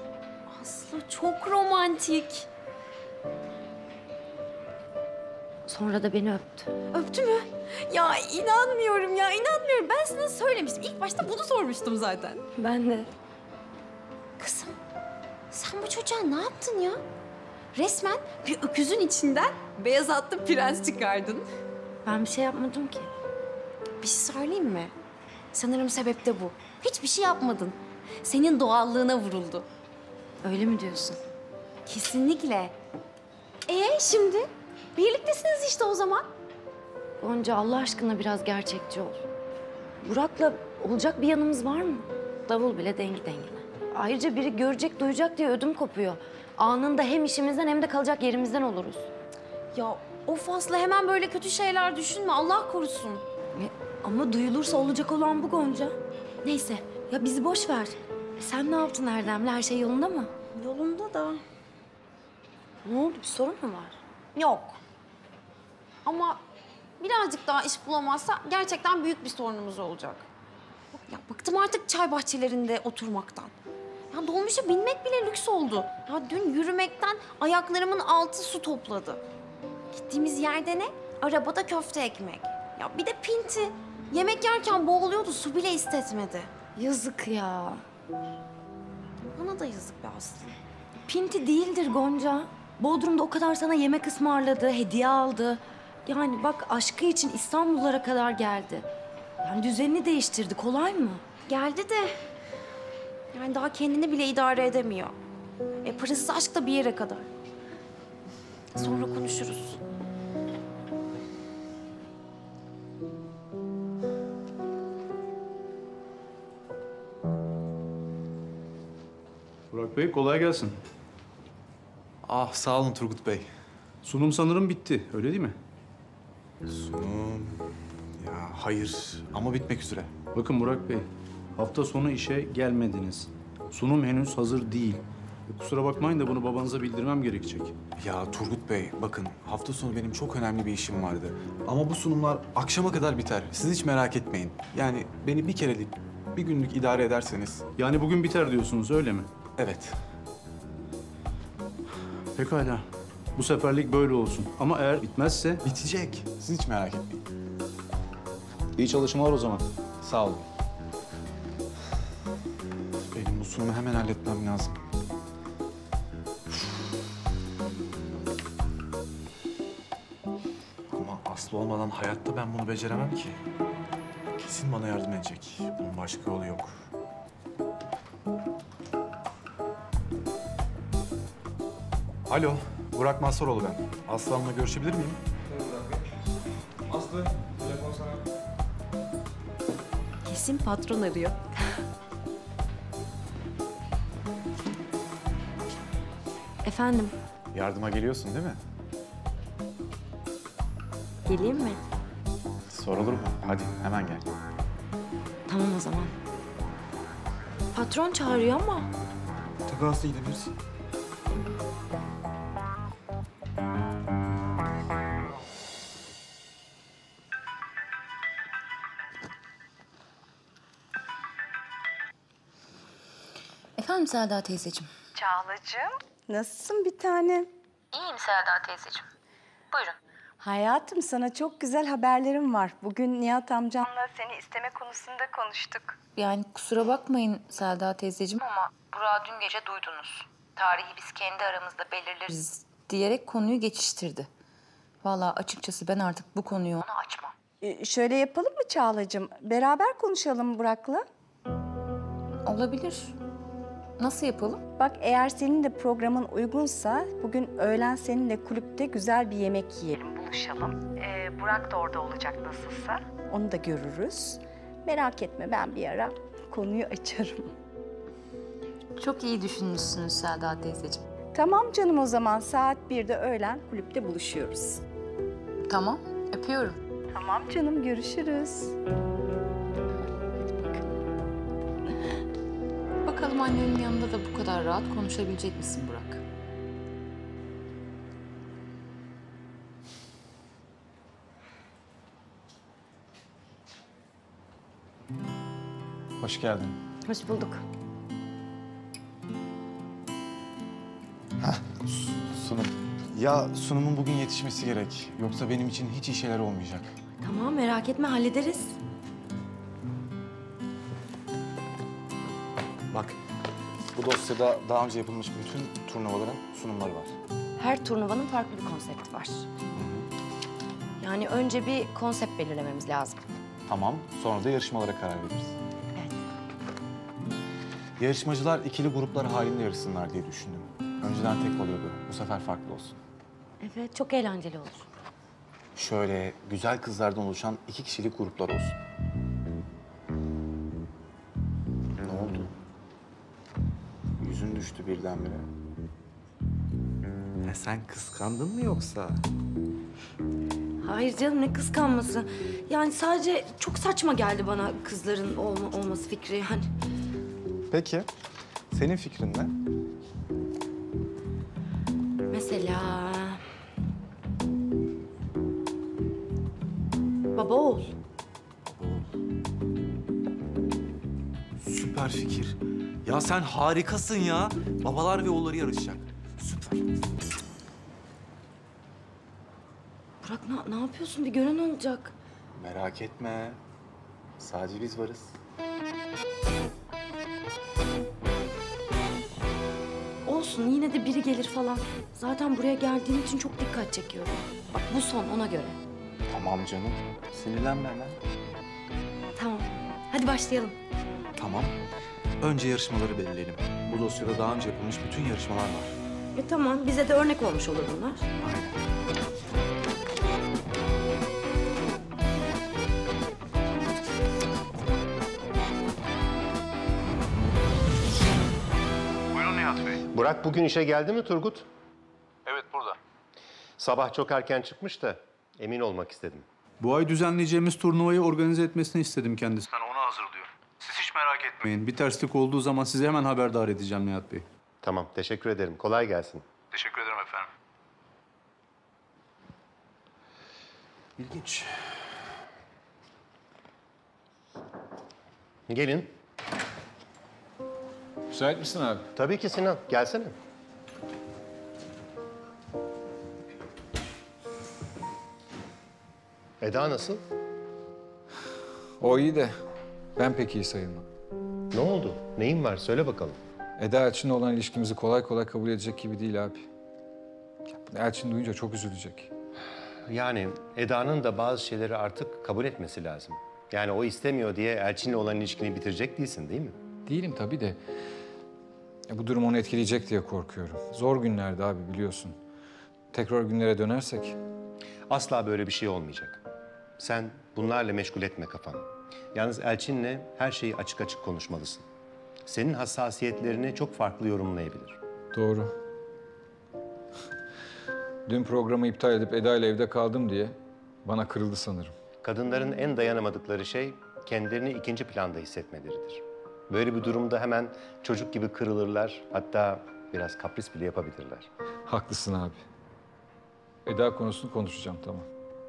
Aslı çok romantik. Sonra da beni öptü. Öptü mü? Ya inanmıyorum ya, inanmıyorum. Ben sana söylemiştim. İlk başta bunu sormuştum zaten. Ben de. Kızım, sen bu çocuğa ne yaptın ya? Resmen bir öküzün içinden beyaz atlı prens çıkardın. Ben bir şey yapmadım ki. Bir şey söyleyeyim mi? Sanırım sebep de bu. Hiçbir şey yapmadın. Senin doğallığına vuruldu. Öyle mi diyorsun? Kesinlikle. Ee şimdi? Birliktesiniz işte o zaman. Gonca Allah aşkına biraz gerçekçi ol. Burak'la olacak bir yanımız var mı? Davul bile dengi dengine. Ayrıca biri görecek, duyacak diye ödüm kopuyor. Anında hem işimizden hem de kalacak yerimizden oluruz. Ya of Aslı, hemen böyle kötü şeyler düşünme. Allah korusun. E, ama duyulursa olacak olan bu Gonca. Neyse ya bizi boş ver. E, sen ne yaptın Erdem'le? Her şey yolunda mı? Yolunda da. Ne oldu? Bir sorun mu var? Yok. Ama birazcık daha iş bulamazsa gerçekten büyük bir sorunumuz olacak. Ya bıktım artık çay bahçelerinde oturmaktan. Ya dolmuşa binmek bile lüks oldu. Ya dün yürümekten ayaklarımın altı su topladı. Gittiğimiz yerde ne? Arabada köfte ekmek. Ya bir de pinti. Yemek yerken boğuluyordu, su bile istetmedi. Yazık ya. Bana da yazık be Aslı. Pinti değildir Gonca. Bodrum'da o kadar sana yemek ısmarladı, hediye aldı. Yani bak aşkı için İstanbullara kadar geldi. Yani düzenini değiştirdi. Kolay mı? Geldi de yani daha kendini bile idare edemiyor. E parasız aşk da bir yere kadar. Sonra konuşuruz. Burak Bey kolay gelsin. Ah sağ olun Turgut Bey. Sunum sanırım bitti, öyle değil mi? Sunum... Ya hayır ama bitmek üzere. Bakın Burak Bey, hafta sonu işe gelmediniz. Sunum henüz hazır değil. E, kusura bakmayın da bunu babanıza bildirmem gerekecek. Ya Turgut Bey bakın hafta sonu benim çok önemli bir işim vardı. Ama bu sunumlar akşama kadar biter. Siz hiç merak etmeyin. Yani beni bir kerelik, bir günlük idare ederseniz. Yani bugün biter diyorsunuz, öyle mi? Evet. Pekala. Bu seferlik böyle olsun. Ama eğer bitmezse... Bitecek. Siz hiç merak etmeyin. İyi çalışmalar o zaman. Sağ olun. Benim bu sunumu hemen halletmem lazım. Ama Aslı olmadan hayatta ben bunu beceremem ki. Kesin bana yardım edecek. Bunun başka yolu yok. Alo, Burak Mazharoğlu ben. Aslı Hanım'la görüşebilir miyim? Aslı, telefon sana. Kesin patron arıyor. Efendim? Yardıma geliyorsun değil mi? Geleyim mi? Sorulur mu? Hadi hemen gel. Tamam o zaman. Patron çağırıyor ama. Tabii Aslı gidebilirsin. Efendim Selda teyzeciğim. Çağlacığım, nasılsın bir tane? İyiyim Selda teyzeciğim. Buyurun. Hayatım, sana çok güzel haberlerim var. Bugün Nihat amcanla seni isteme konusunda konuştuk. Yani kusura bakmayın Selda teyzeciğim ama Burak'ı dün gece duydunuz. Tarihi biz kendi aramızda belirleriz diyerek konuyu geçiştirdi. Vallahi açıkçası ben artık bu konuyu ona açmam. Ee, şöyle yapalım mı Çağlacığım? Beraber konuşalım Burak'la. Olabilir. Nasıl yapalım? Bak, eğer senin de programın uygunsa bugün öğlen seninle kulüpte güzel bir yemek yiyelim, buluşalım. Ee, Burak da orada olacak nasılsa. Onu da görürüz. Merak etme, ben bir ara konuyu açarım. Çok iyi düşünmüşsünüz Selda teyzeciğim. Tamam canım, o zaman saat birde öğlen kulüpte buluşuyoruz. Tamam, öpüyorum. Tamam canım, görüşürüz. Bakalım annenin yanında da bu kadar rahat konuşabilecek misin Burak? Hoş geldin. Hoş bulduk. Hah, sunum. Ya sunumun bugün yetişmesi gerek. Yoksa benim için hiç iyi şeyler olmayacak. Tamam merak etme hallederiz. Bak, bu dosyada daha önce yapılmış bütün turnuvaların sunumları var. Her turnuvanın farklı bir konsepti var. Yani önce bir konsept belirlememiz lazım. Tamam, sonra da yarışmalara karar veririz. Evet. Yarışmacılar ikili gruplar halinde yarışsınlar diye düşündüm. Önceden tek oluyordu, bu sefer farklı olsun. Evet, çok eğlenceli olur. Şöyle güzel kızlardan oluşan iki kişilik gruplar olsun. Ne oldu? Yüzün düştü birdenbire. Ya sen kıskandın mı yoksa? Hayır canım ne kıskanması. Yani sadece çok saçma geldi bana kızların olma, olması fikri yani. Peki, senin fikrin ne? Mesela... Baba oğul. Süper fikir. Ya sen harikasın ya. Babalar ve oğulları yarışacak. Süper. Burak ne, ne yapıyorsun? Bir gören olacak. Merak etme. Sadece biz varız. Olsun yine de biri gelir falan. Zaten buraya geldiğin için çok dikkat çekiyorum. Bak bu son ona göre. Tamam canım. Sinirlenme hemen. Tamam. Hadi başlayalım. Tamam. Önce yarışmaları belirleyelim. Bu dosyada daha önce yapılmış bütün yarışmalar var. E tamam. Bize de örnek olmuş olur bunlar. Aynen. Buyurun Nihat Bey. Burak bugün işe geldi mi Turgut? Evet, burada. Sabah çok erken çıkmış da emin olmak istedim. Bu ay düzenleyeceğimiz turnuvayı organize etmesini istedim kendisinden. Onu hazırlıyor. Siz hiç merak etmeyin. Bir terslik olduğu zaman sizi hemen haberdar edeceğim Nihat Bey. Tamam, teşekkür ederim. Kolay gelsin. Teşekkür ederim efendim. İlginç. Gelin. Müsait misin abi? Tabii ki Sinan. Gelsene. Eda nasıl? O iyi de ben pek iyi sayılmam. Ne oldu? Neyin var? Söyle bakalım. Eda Elçin'le olan ilişkimizi kolay kolay kabul edecek gibi değil abi. Elçin duyunca çok üzülecek. Yani Eda'nın da bazı şeyleri artık kabul etmesi lazım. Yani o istemiyor diye Elçin'le olan ilişkini bitirecek değilsin değil mi? Değilim tabii de. Ya bu durum onu etkileyecek diye korkuyorum. Zor günlerdi abi biliyorsun. Tekrar günlere dönersek. Asla böyle bir şey olmayacak. Sen bunlarla meşgul etme kafanı. Yalnız Elçin'le her şeyi açık açık konuşmalısın. Senin hassasiyetlerini çok farklı yorumlayabilir. Doğru. Dün programı iptal edip Eda ile evde kaldım diye bana kırıldı sanırım. Kadınların en dayanamadıkları şey kendilerini ikinci planda hissetmeleridir. Böyle bir durumda hemen çocuk gibi kırılırlar, hatta biraz kapris bile yapabilirler. Haklısın abi. Eda konusunu konuşacağım, tamam.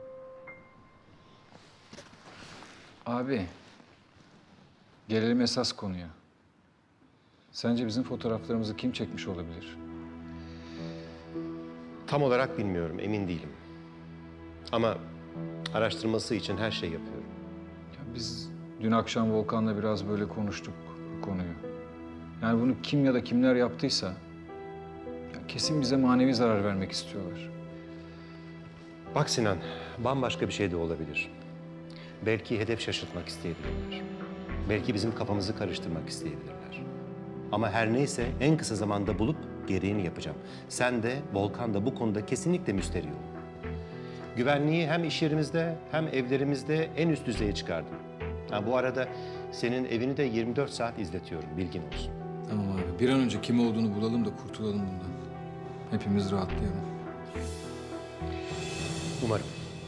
Abi, gelelim esas konuya. Sence bizim fotoğraflarımızı kim çekmiş olabilir? Tam olarak bilmiyorum, emin değilim. Ama araştırması için her şey yapıyorum. Ya biz dün akşam Volkan'la biraz böyle konuştuk bu konuyu. Yani bunu kim ya da kimler yaptıysa ya kesin bize manevi zarar vermek istiyorlar. Bak Sinan, bambaşka bir şey de olabilir. Belki hedef şaşırtmak isteyebilirler. Belki bizim kafamızı karıştırmak isteyebilirler. Ama her neyse en kısa zamanda bulup gereğini yapacağım. Sen de Volkan da bu konuda kesinlikle müsterih ol. Güvenliği hem iş yerimizde hem evlerimizde en üst düzeye çıkardım. Ha, bu arada senin evini de yirmi dört saat izletiyorum, bilgin olsun. Tamam abi, bir an önce kim olduğunu bulalım da kurtulalım bundan. Hepimiz rahatlayalım. Umarım.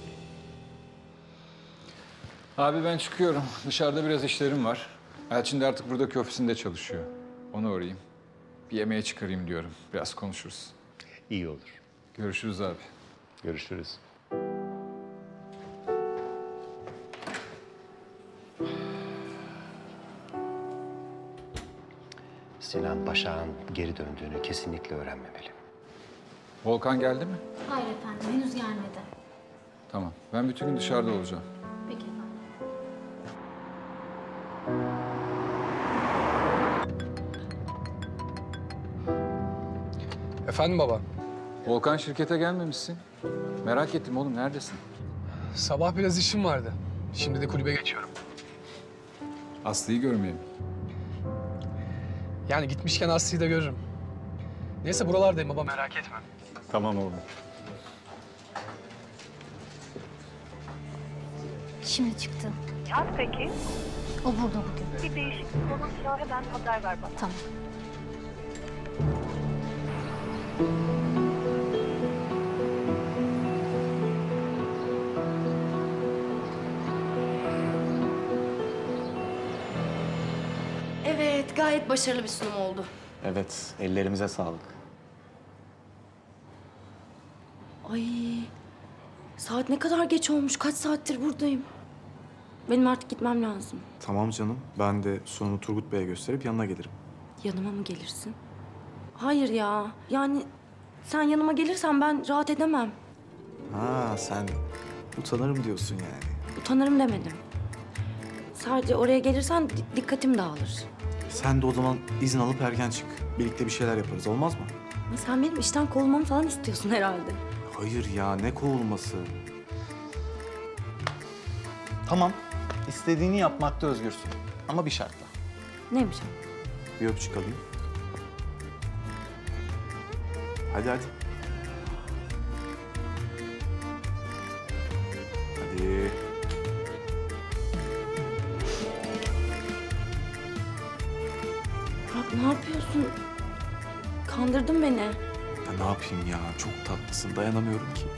Abi ben çıkıyorum. Dışarıda biraz işlerim var. Elçin de artık buradaki ofisinde çalışıyor. Onu arayayım. Bir yemeğe çıkarayım diyorum. Biraz konuşuruz. İyi olur. Görüşürüz abi. Görüşürüz. Sinan Başak'ın geri döndüğünü kesinlikle öğrenmemeli. Volkan geldi mi? Hayır efendim, henüz gelmedi. Tamam. Ben bütün gün dışarıda olacağım. Peki efendim. Efendim baba? Volkan şirkete gelmemişsin. Merak ettim oğlum, neredesin? Sabah biraz işim vardı. Şimdi de kulübe geçiyorum. Aslı'yı görmeyeyim. Yani gitmişken Aslı'yı da görürüm. Neyse buralardayım baba, merak etme. Tamam oğlum. Şimdi çıktı. Yaz peki. O burada bugün. Bir değişiklik olursa hemen haber ver bana. Tamam. Evet, gayet başarılı bir sunum oldu. Evet, ellerimize sağlık. Ay, saat ne kadar geç olmuş. Kaç saattir buradayım. Benim artık gitmem lazım. Tamam canım, ben de sunumu Turgut Bey'e gösterip yanına gelirim. Yanıma mı gelirsin? Hayır ya. Yani sen yanıma gelirsen ben rahat edemem. Ha, sen utanırım diyorsun yani. Utanırım demedim. Sadece oraya gelirsen di- dikkatim dağılır. Sen de o zaman izin alıp erken çık. Birlikte bir şeyler yaparız, olmaz mı? Ama sen benim işten kovulmamı falan istiyorsun herhalde. Hayır ya, ne kovulması? Tamam, istediğini yapmakta özgürsün. Ama bir şartla. Neymiş o? Bir öpücük alayım. Hadi hadi. Hadi. Burak ne yapıyorsun? Kandırdın beni. Ya ne yapayım ya? Çok tatlısın. Dayanamıyorum ki.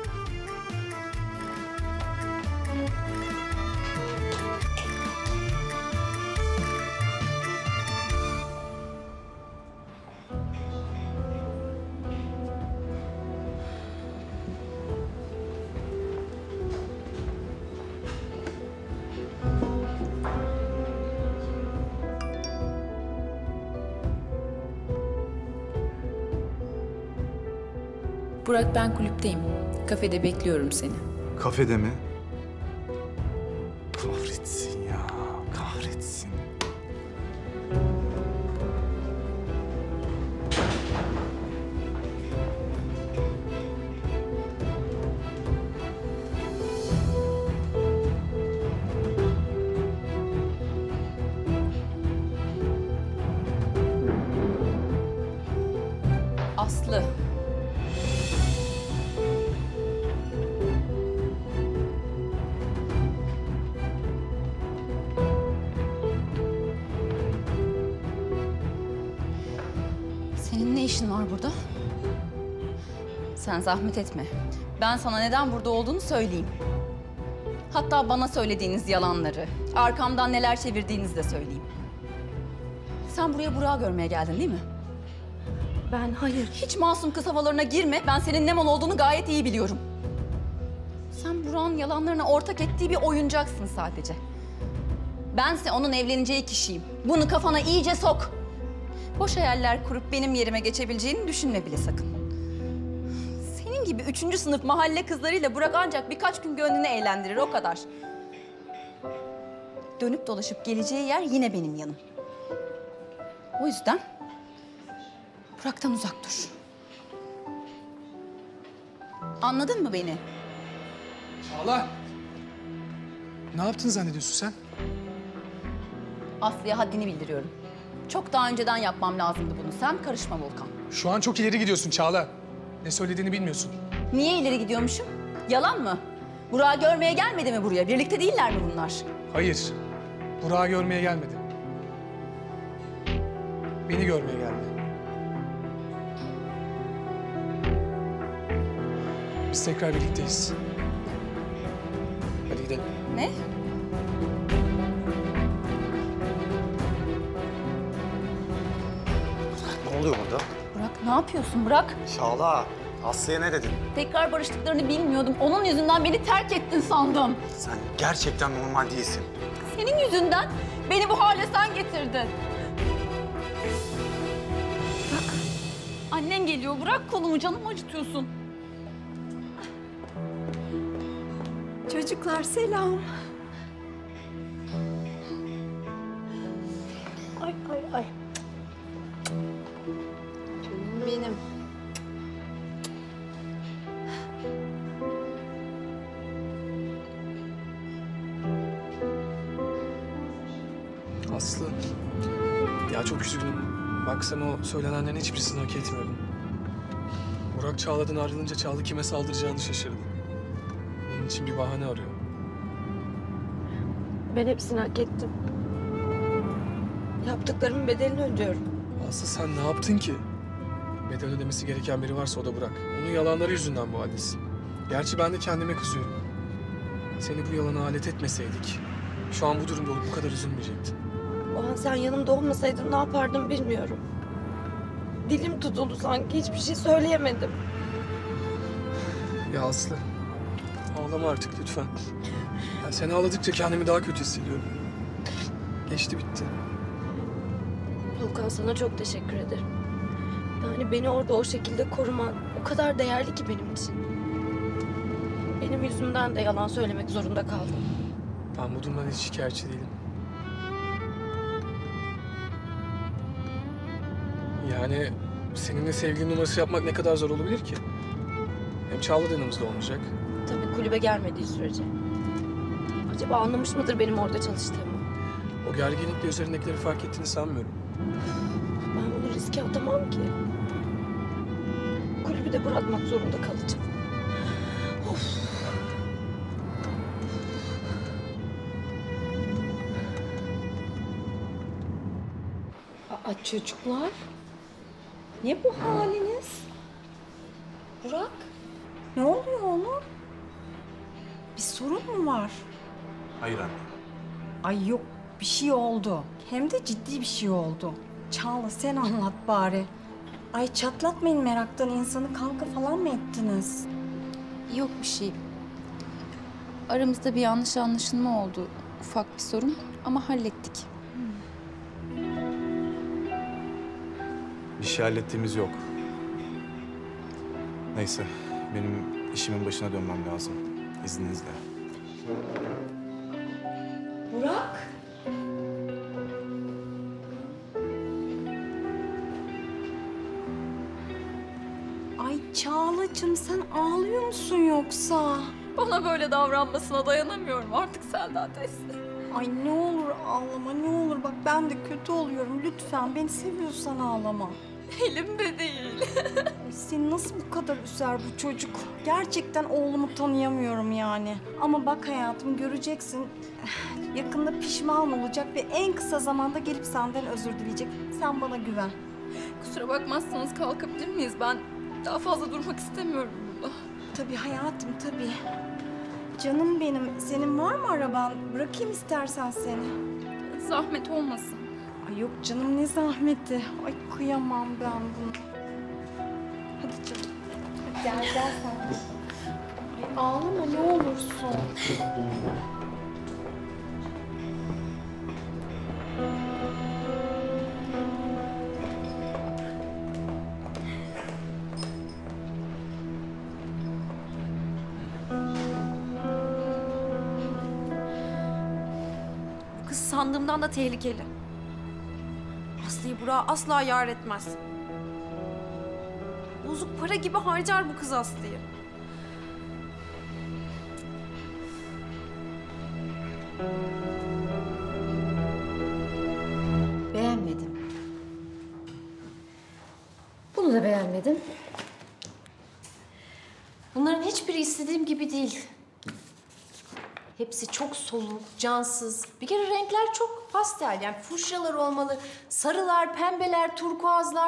Burak, ben kulüpteyim. Kafede bekliyorum seni. Kafede mi? Kahretsin ya, kahretsin. Aslı. Senin ne işin var burada? Sen zahmet etme. Ben sana neden burada olduğunu söyleyeyim. Hatta bana söylediğiniz yalanları, arkamdan neler çevirdiğinizi de söyleyeyim. Sen buraya Burak'ı görmeye geldin değil mi? Ben hayır. Hiç masum kız havalarına girme. Ben senin ne mal olduğunu gayet iyi biliyorum. Sen Burak'ın yalanlarına ortak ettiği bir oyuncaksın sadece. Bense onun evleneceği kişiyim. Bunu kafana iyice sok. Boş hayaller kurup benim yerime geçebileceğini düşünme bile sakın. Senin gibi üçüncü sınıf mahalle kızlarıyla Burak ancak birkaç gün gönlünü eğlendirir, o kadar. Dönüp dolaşıp geleceği yer yine benim yanım. O yüzden Burak'tan uzak dur. Anladın mı beni? Çağla! Ne yaptın zannediyorsun sen? Aslı'ya haddini bildiriyorum. Çok daha önceden yapmam lazımdı bunu. Sen karışma Volkan. Şu an çok ileri gidiyorsun Çağla. Ne söylediğini bilmiyorsun. Niye ileri gidiyormuşum? Yalan mı? Burak'ı görmeye gelmedi mi buraya? Birlikte değiller mi bunlar? Hayır. Burak'ı görmeye gelmedi. Beni görmeye geldi. Biz tekrar birlikteyiz. Hadi gidelim. Ne? Ne oluyor burada? Burak ne yapıyorsun Burak? Çağla, Aslı'ya ne dedin? Tekrar barıştıklarını bilmiyordum. Onun yüzünden beni terk ettin sandım. Sen gerçekten normal değilsin. Senin yüzünden beni bu hale sen getirdin. Bak, Annen geliyor. Bırak kolumu, canımı acıtıyorsun. Çocuklar selam. Ay ay ay. Canım benim. Aslı, ya çok üzgünüm. Bak sen o söylenenlerin hiçbirisini hak etmiyordun. Burak Çağla'dan ayrılınca Çağla kime saldıracağını şaşırdı. Bunun için bir bahane arıyor. Ben hepsini hak ettim. Yaptıklarımın bedelini ödüyorum. Aslı sen ne yaptın ki? Bedel ödemesi gereken biri varsa o da Burak. Onun yalanları yüzünden bu haldesin. Gerçi ben de kendime kızıyorum. Seni bu yalana alet etmeseydik, şu an bu durumda olup bu kadar üzülmeyecektin. O an sen yanımda olmasaydın ne yapardım bilmiyorum. Dilim tutuldu sanki, hiçbir şey söyleyemedim. Ya Aslı, ağlama artık lütfen. Ya sen ağladıkça kendimi daha kötü hissediyorum. Geçti bitti. Volkan, sana çok teşekkür ederim. Yani beni orada o şekilde koruman o kadar değerli ki benim için. Benim yüzümden de yalan söylemek zorunda kaldım. Ben bu durumdan hiç şikayetçi değilim. Yani seninle sevgili numarası yapmak ne kadar zor olabilir ki? Hem Çağla da yanımızda olmayacak. Tabii kulübe gelmediği sürece. Acaba anlamış mıdır benim orada çalıştığımı? O gerginlikle üzerindekileri fark ettiğini sanmıyorum. Ben bunu riske atamam ki. Kulübü de bırakmak zorunda kalacağım. Of. Aa, çocuklar. Ne bu haliniz? Burak. Ne oluyor oğlum? Bir sorun mu var? Hayır anne. Ay yok, bir şey oldu. Hem de ciddi bir şey oldu. Çağla sen anlat bari. Ay çatlatmayın meraktan insanı, kavga falan mı ettiniz? Yok bir şey. Aramızda bir yanlış anlaşılma oldu. Ufak bir sorun ama hallettik. Bir şey hallettiğimiz yok. Neyse, benim işimin başına dönmem lazım. İzninizle. Burak. Ay Çağla'cığım sen ağlıyor musun yoksa? Bana böyle davranmasına dayanamıyorum artık Selda teyze. Ay ne olur ağlama ne olur. Bak ben de kötü oluyorum. Lütfen beni seviyorsan ağlama. Elimde değil. Ay, seni nasıl bu kadar üzer bu çocuk? Gerçekten oğlumu tanıyamıyorum yani. Ama bak hayatım göreceksin. Yakında pişman olacak ve en kısa zamanda gelip senden özür dileyecek. Sen bana güven. Kusura bakmazsanız kalkabilir miyiz? Ben daha fazla durmak istemiyorum burada. Tabii hayatım tabii. Canım benim, senin var mı araban? Bırakayım istersen seni. Zahmet olmasın. Ay yok canım ne zahmeti. Ay kıyamam ben bunu. Hadi canım. Hadi gel gel sen. Ay ağlama ne olursun. Bu kız sandığımdan da tehlikeli. Aslı'yı Burak'a asla yar etmez. Bozuk para gibi harcar bu kız Aslı'yı. Beğenmedim. Bunu da beğenmedim. Bunların hiçbiri istediğim gibi değil. Hepsi çok soluk, cansız. Bir kere renkler çok pastel. Yani fuşyalar olmalı. Sarılar, pembeler, turkuazlar.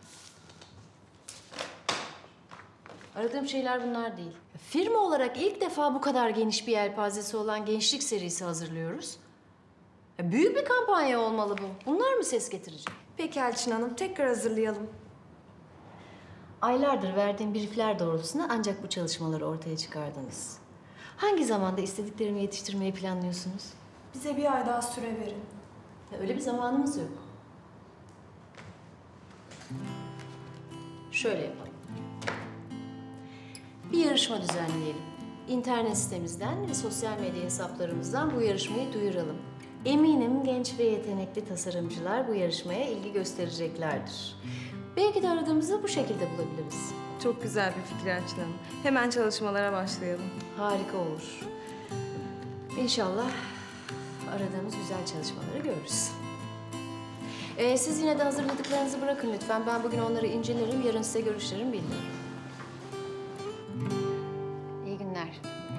Aradığım şeyler bunlar değil. Firma olarak ilk defa bu kadar geniş bir yelpazesi olan gençlik serisi hazırlıyoruz. Ya büyük bir kampanya olmalı bu. Bunlar mı ses getirecek? Peki Elçin Hanım, tekrar hazırlayalım. Aylardır verdiğim briefler doğrultusunda ancak bu çalışmaları ortaya çıkardınız. Hangi zamanda istediklerimi yetiştirmeyi planlıyorsunuz? Bize bir ay daha süre verin. Öyle bir zamanımız yok. Şöyle yapalım. Bir yarışma düzenleyelim. İnternet sitemizden ve sosyal medya hesaplarımızdan bu yarışmayı duyuralım. Eminim genç ve yetenekli tasarımcılar bu yarışmaya ilgi göstereceklerdir. Belki de aradığımızı bu şekilde bulabiliriz. Çok güzel bir fikir Elçin Hanım. Hemen çalışmalara başlayalım. Harika olur. İnşallah aradığımız güzel çalışmaları görürüz. Ee, siz yine de hazırladıklarınızı bırakın lütfen. Ben bugün onları incelerim, yarın size görüşlerimi bildiririm. İyi günler.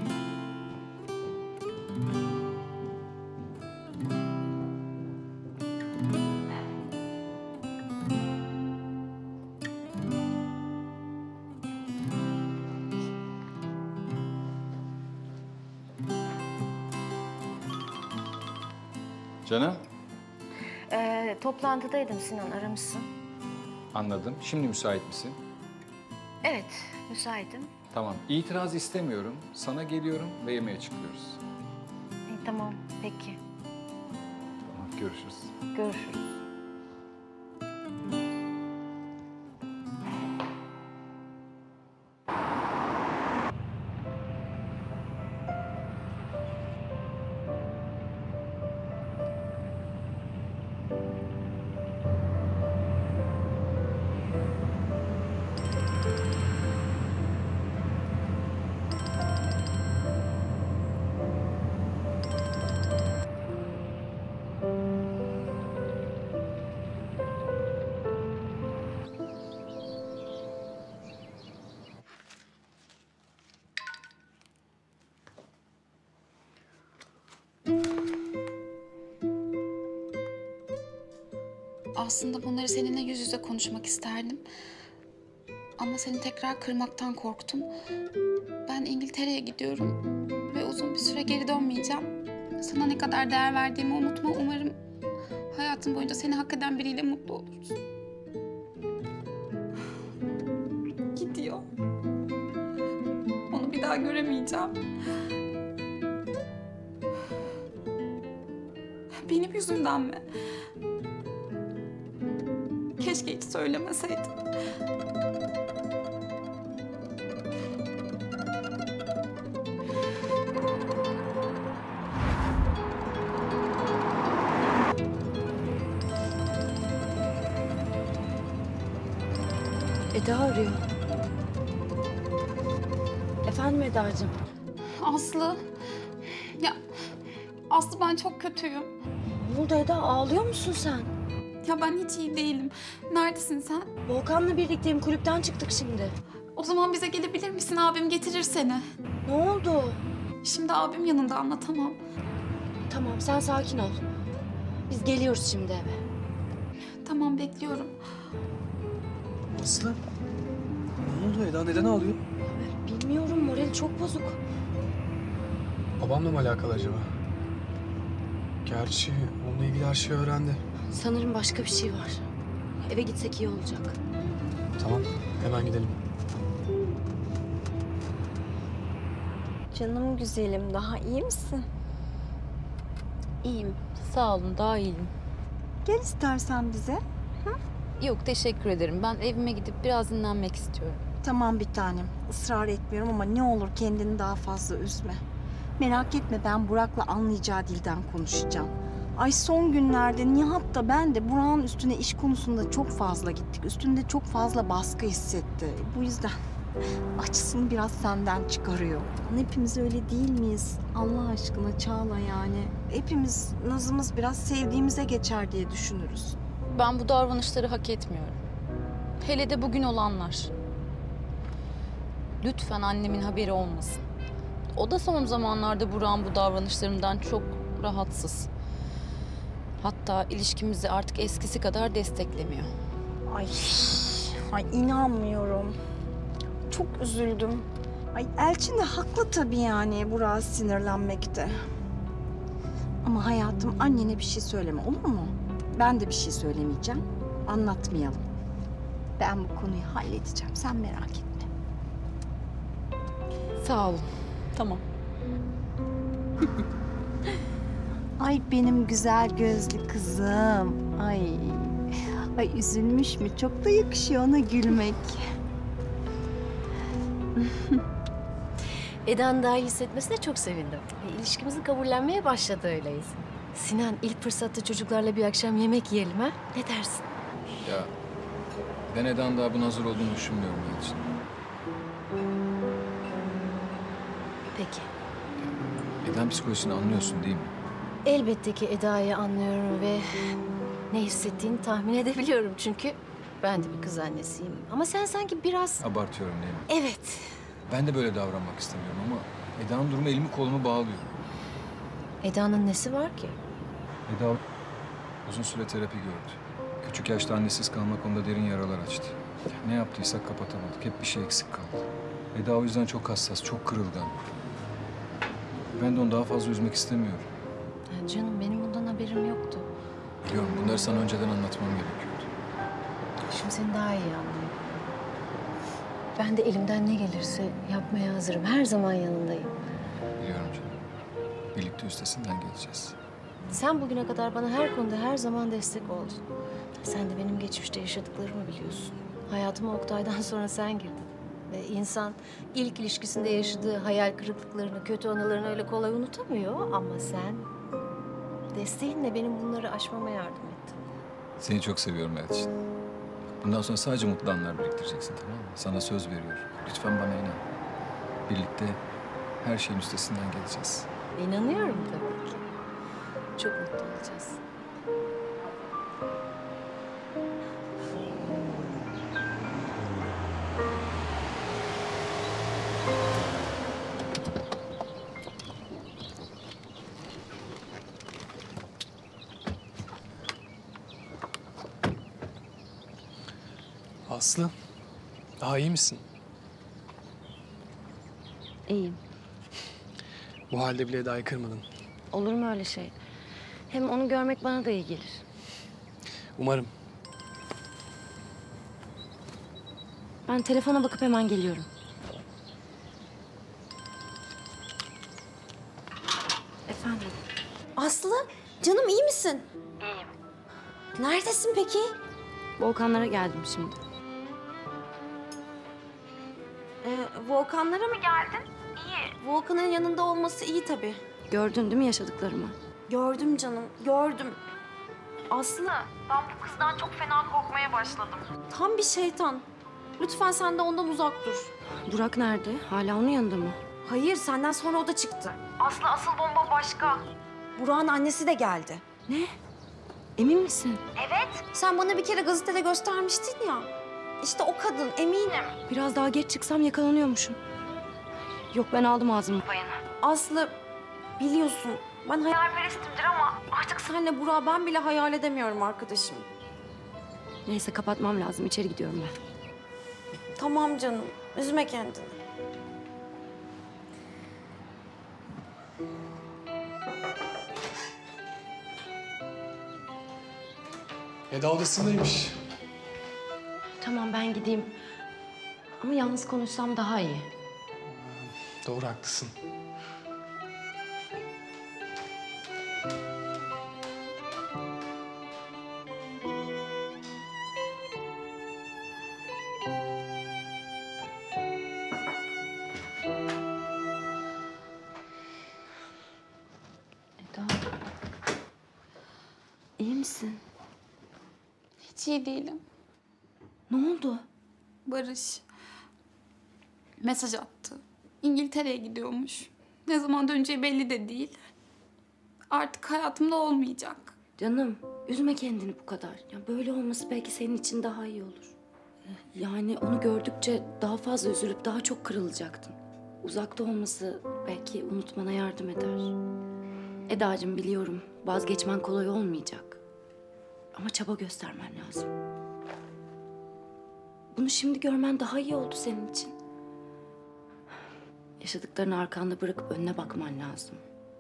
Canım, Ee, toplantıdaydım Sinan, aramışsın. anladım. Şimdi müsait misin? Evet, müsaitim. Tamam. İtiraz istemiyorum. Sana geliyorum ve yemeğe çıkıyoruz. İyi, tamam, peki. Tamam, görüşürüz. Görüşürüz. Aslında bunları seninle yüz yüze konuşmak isterdim. Ama seni tekrar kırmaktan korktum. Ben İngiltere'ye gidiyorum ve uzun bir süre geri dönmeyeceğim. Sana ne kadar değer verdiğimi unutma. Umarım hayatın boyunca seni hak eden biriyle mutlu olursun. Gidiyor. Onu bir daha göremeyeceğim. Benim yüzümden mi? Keşke hiç söylemeseydin. Eda arıyor. Efendim Eda'cığım? Aslı. Ya Aslı, ben çok kötüyüm. Ne oldu Eda? Ağlıyor musun sen? Ya ben hiç iyi değilim. Neredesin sen? Volkan'la birlikteyim. Kulüpten çıktık şimdi. O zaman bize gelebilir misin? Abim getirir seni. Ne oldu? Şimdi abim yanında, anlatamam. Tamam, sen sakin ol. Biz geliyoruz şimdi eve. Tamam, bekliyorum. Aslı, ne oldu Eda? Neden ağlıyor? Bilmiyorum, morali çok bozuk. Babamla mı alakalı acaba? Gerçi onunla ilgili her şeyi öğrendi. Sanırım başka bir şey var. Eve gitsek iyi olacak. Tamam, hemen gidelim. Canım güzelim, daha iyi misin? İyiyim. Sağ olun, daha iyiyim. Gel istersen bize. Hı? Yok, teşekkür ederim. Ben evime gidip biraz dinlenmek istiyorum. Tamam bir tanem. Israr etmiyorum ama ne olur kendini daha fazla üzme. Merak etme, ben Burak'la anlayacağı dilden konuşacağım. Ay son günlerde Nihat da ben de Burak'ın üstüne iş konusunda çok fazla gittik. Üstünde çok fazla baskı hissetti. Bu yüzden açısını biraz senden çıkarıyor. Hepimiz öyle değil miyiz? Allah aşkına Çağla yani. Hepimiz nazımız biraz sevdiğimize geçer diye düşünürüz. Ben bu davranışları hak etmiyorum. Hele de bugün olanlar. Lütfen annemin haberi olmasın. O da son zamanlarda Burak'ın bu davranışlarından çok rahatsız. Hatta ilişkimizi artık eskisi kadar desteklemiyor. Ay, ay inanmıyorum. Çok üzüldüm. Ay Elçin de haklı tabii yani Burak'a sinirlenmekte. Ama hayatım, annene bir şey söyleme, olur mu? Ben de bir şey söylemeyeceğim. Anlatmayalım. Ben bu konuyu halledeceğim. Sen merak etme. Sağ olun. Tamam. Ay benim güzel gözlü kızım. Ay Ay üzülmüş mü? Çok da yakışıyor ona gülmek. Eda'nın daha iyi hissetmesine çok sevindim. E, İlişkimizin kabullenmeye başladı öyleyiz. Sinan, ilk fırsatta çocuklarla bir akşam yemek yiyelim ha? Ne dersin? Ya ben Eda'nın daha buna hazır olduğunu düşünmüyorum Yelçin. Peki. Eda'nın psikolojisini anlıyorsun değil mi? Elbette ki Eda'yı anlıyorum ve ne hissettiğini tahmin edebiliyorum çünkü ben de bir kız annesiyim. Ama sen sanki biraz... Abartıyorum değil mi? Evet. Ben de böyle davranmak istemiyorum ama Eda'nın durumu elimi kolumu bağlıyor. Eda'nın nesi var ki? Eda uzun süre terapi gördü. Küçük yaşta annesiz kalmak onda derin yaralar açtı. Ne yaptıysak kapatamadık. Hep bir şey eksik kaldı. Eda o yüzden çok hassas, çok kırılgan. Ben de onu daha fazla üzmek istemiyorum. Ya canım benim bundan haberim yoktu. Biliyorum bunları sana önceden anlatmam gerekiyordu. Şimdi seni daha iyi anlıyorum. Ben de elimden ne gelirse yapmaya hazırım. Her zaman yanındayım. Biliyorum canım. Birlikte üstesinden geleceğiz. Sen bugüne kadar bana her konuda her zaman destek oldun. Sen de benim geçmişte yaşadıklarımı biliyorsun. Hayatıma Oktay'dan sonra sen girdin. Ve insan ilk ilişkisinde yaşadığı hayal kırıklıklarını, kötü anılarını öyle kolay unutamıyor. Ama sen desteğinle benim bunları aşmama yardım ettin. Seni çok seviyorum Elçin. Bundan sonra sadece mutlu anlar biriktireceksin, tamam mı? Sana söz veriyorum. Lütfen bana inan. Birlikte her şeyin üstesinden geleceğiz. İnanıyorum tabii ki. Çok mutlu olacağız. Aslı, daha iyi misin? İyiyim. Bu halde bile Eda'yı kırmadın. Olur mu öyle şey? Hem onu görmek bana da iyi gelir. Umarım. Ben telefona bakıp hemen geliyorum. Efendim? Aslı, canım iyi misin? İyiyim. Neredesin peki? Volkanlara geldim şimdi. Ee, Volkanlara mı geldin? İyi. Volkan'ın yanında olması iyi tabii. Gördün değil mi yaşadıklarımı? Gördüm canım, gördüm. Aslı, ben bu kızdan çok fena korkmaya başladım. Tam bir şeytan. Lütfen sen de ondan uzak dur. Burak nerede? Hala onun yanında mı? Hayır, senden sonra o da çıktı. Aslı, asıl bomba başka. Burak'ın annesi de geldi. Ne? Emin misin? Evet. Sen bana bir kere gazetede göstermiştin ya. İşte o kadın, eminim. Biraz daha geç çıksam yakalanıyormuşum. Yok ben aldım ağzımın payını. Aslı, biliyorsun ben hayalperestimdir ama artık seninle Burak'ı ben bile hayal edemiyorum arkadaşım. Neyse kapatmam lazım. İçeri gidiyorum ben. Tamam canım, üzme kendini. Eda odasındaymış. Tamam ben gideyim. Ama yalnız konuşsam daha iyi. Doğru, haklısın. Eda. İyi misin? Hiç iyi değilim. Ne oldu? Barış mesaj attı. İngiltere'ye gidiyormuş. Ne zaman döneceği belli de değil. Artık hayatımda olmayacak. Canım üzme kendini bu kadar. Ya böyle olması belki senin için daha iyi olur. Yani onu gördükçe daha fazla üzülüp daha çok kırılacaktın. Uzakta olması belki unutmana yardım eder. Edacığım biliyorum vazgeçmen kolay olmayacak. Ama çaba göstermen lazım. Bunu şimdi görmen daha iyi oldu senin için. Yaşadıklarını arkanda bırakıp önüne bakman lazım.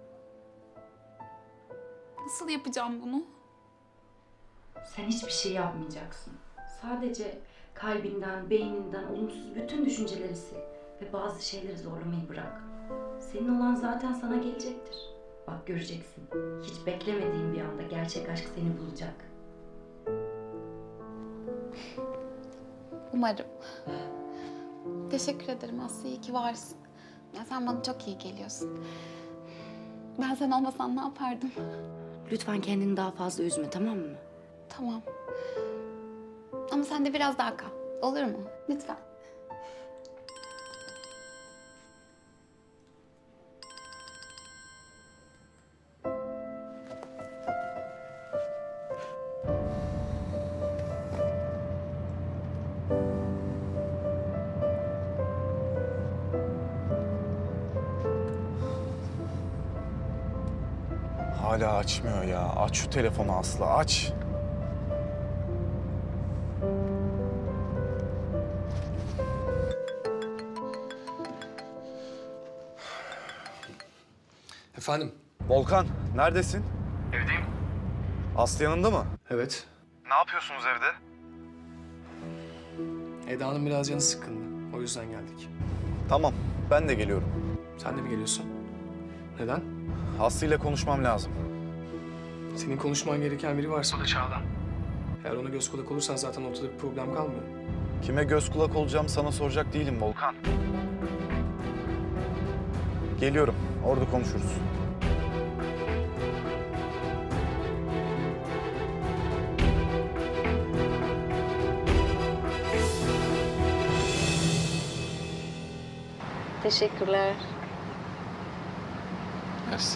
Nasıl yapacağım bunu? Sen hiçbir şey yapmayacaksın. Sadece kalbinden, beyninden olumsuz bütün düşünceleri sil. Ve bazı şeyleri zorlamayı bırak. Senin olan zaten sana gelecektir. Bak göreceksin. Hiç beklemediğin bir anda gerçek aşk seni bulacak. Umarım. Teşekkür ederim Aslı, iyi ki varsın. Ya sen bana çok iyi geliyorsun. Ben sen olmasan ne yapardım? Lütfen kendini daha fazla üzme, tamam mı? Tamam. Ama sen de biraz daha kal. Olur mu? Lütfen. Hala açmıyor ya. Aç şu telefonu Aslı, aç. Efendim? Volkan, neredesin? Evdeyim. Aslı yanında mı? Evet. Ne yapıyorsunuz evde? Eda'nın biraz canı sıkkındı. O yüzden geldik. Tamam, ben de geliyorum. Sen de mi geliyorsun? Neden? Aslı ile konuşmam lazım. Senin konuşman gereken biri varsa o da Çağla. Eğer ona göz kulak olursan zaten ortada bir problem kalmıyor. Kime göz kulak olacağım sana soracak değilim Volkan. Geliyorum, orada konuşuruz. Teşekkürler. Mersi.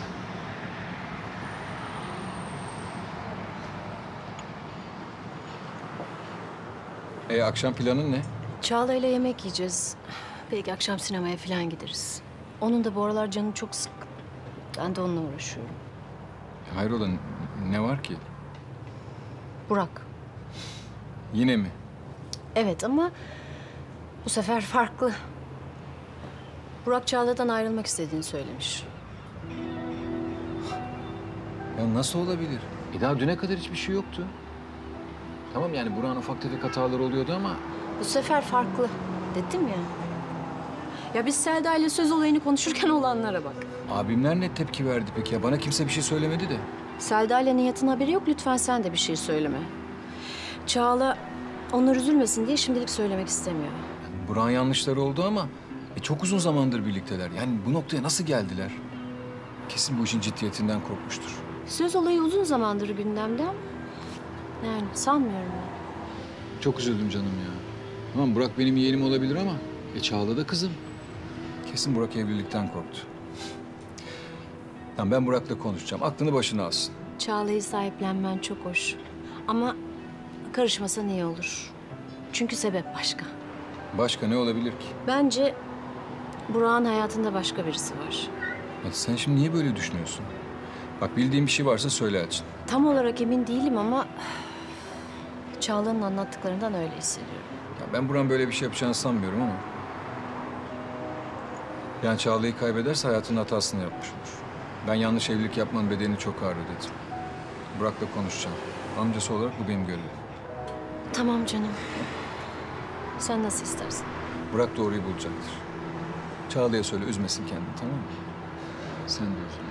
E akşam planın ne? Çağla ile yemek yiyeceğiz. Belki akşam sinemaya falan gideriz. Onun da bu aralar canı çok sıkkın. Ben de onunla uğraşıyorum. Hayrola ne var ki? Burak. Yine mi? Evet ama bu sefer farklı. Burak Çağla'dan ayrılmak istediğini söylemiş. Ya nasıl olabilir? E daha düne kadar hiçbir şey yoktu. Tamam yani Burak'ın ufak tefek hataları oluyordu ama... Bu sefer farklı. Dedim ya. Ya biz Selda ile söz olayını konuşurken olanlara bak. Abimler ne tepki verdi peki ya? Bana kimse bir şey söylemedi de. Selda ile Nihat'ın haberi yok. Lütfen sen de bir şey söyleme. Çağla onlar üzülmesin diye şimdilik söylemek istemiyor. Burak'ın yanlışları oldu ama... E çok uzun zamandır birlikteler. Yani bu noktaya nasıl geldiler? Kesin bu işin ciddiyetinden korkmuştur. Söz olayı uzun zamandır gündemde ama... Yani sanmıyorum ben. Çok üzüldüm canım ya. Tamam Burak benim yeğenim olabilir ama... E Çağla da kızım. Kesin Burak evlilikten korktu. Tamam ben Burak'la konuşacağım. Aklını başına alsın. Çağla'yı sahiplenmen çok hoş. Ama karışmasan iyi olur. Çünkü sebep başka. Başka ne olabilir ki? Bence Burak'ın hayatında başka birisi var. Ya sen şimdi niye böyle düşünüyorsun? Bak bildiğin bir şey varsa söyle Elçin. Tam olarak emin değilim ama... Çağla'nın anlattıklarından öyle hissediyorum. Ya ben Burak'ın böyle bir şey yapacağını sanmıyorum ama... Yani Çağla'yı kaybederse hayatının hatasını yapmış olur. Ben yanlış evlilik yapmanın bedelini çok ağır ödedim. Burak'la konuşacağım. Amcası olarak bu benim görevim. Tamam canım. Sen nasıl istersen. Burak doğruyu bulacaktır. Çağla'ya söyle üzmesin kendini, tamam mı? Sen de üzülme.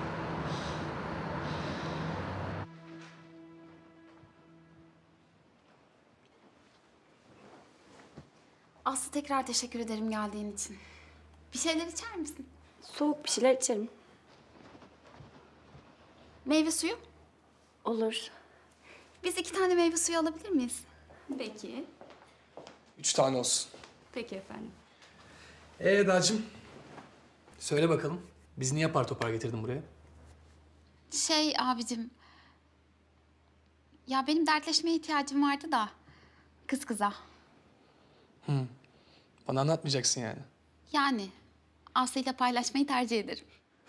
Aslı tekrar teşekkür ederim geldiğin için. Bir şeyler içer misin? Soğuk bir şeyler içerim. Meyve suyu? Olur. Biz iki tane meyve suyu alabilir miyiz? Peki. Üç tane olsun. Peki efendim. Ee Eda'cığım, söyle bakalım. Biz niye apar topar getirdin buraya? Şey abicim... Ya benim dertleşmeye ihtiyacım vardı da. Kız kıza. Hı. Bana anlatmayacaksın yani. Yani Aslı'yla paylaşmayı tercih ederim.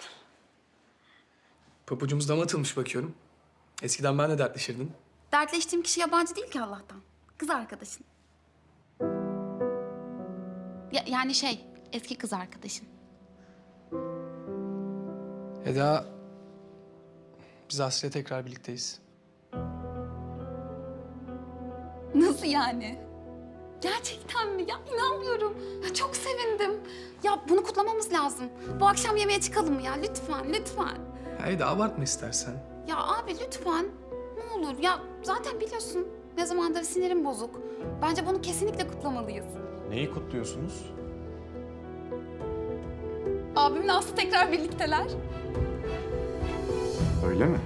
Papucumuz dama atılmış bakıyorum. Eskiden ben de dertleşirdim. Dertleştiğim kişi yabancı değil ki Allah'tan. Kız arkadaşın. Ya, yani şey, eski kız arkadaşın. Eda, biz Aslı'yla tekrar birlikteyiz. Nasıl yani? Gerçekten mi? Ya inanmıyorum. Ya çok sevindim. Ya bunu kutlamamız lazım. Bu akşam yemeğe çıkalım mı ya? Lütfen, lütfen. Ya Eda abartma istersen. Ya abi lütfen. Ne olur. Ya zaten biliyorsun. Ne zamandır sinirim bozuk. Bence bunu kesinlikle kutlamalıyız. Neyi kutluyorsunuz? Abimle Aslı tekrar birlikteler. Öyle mi?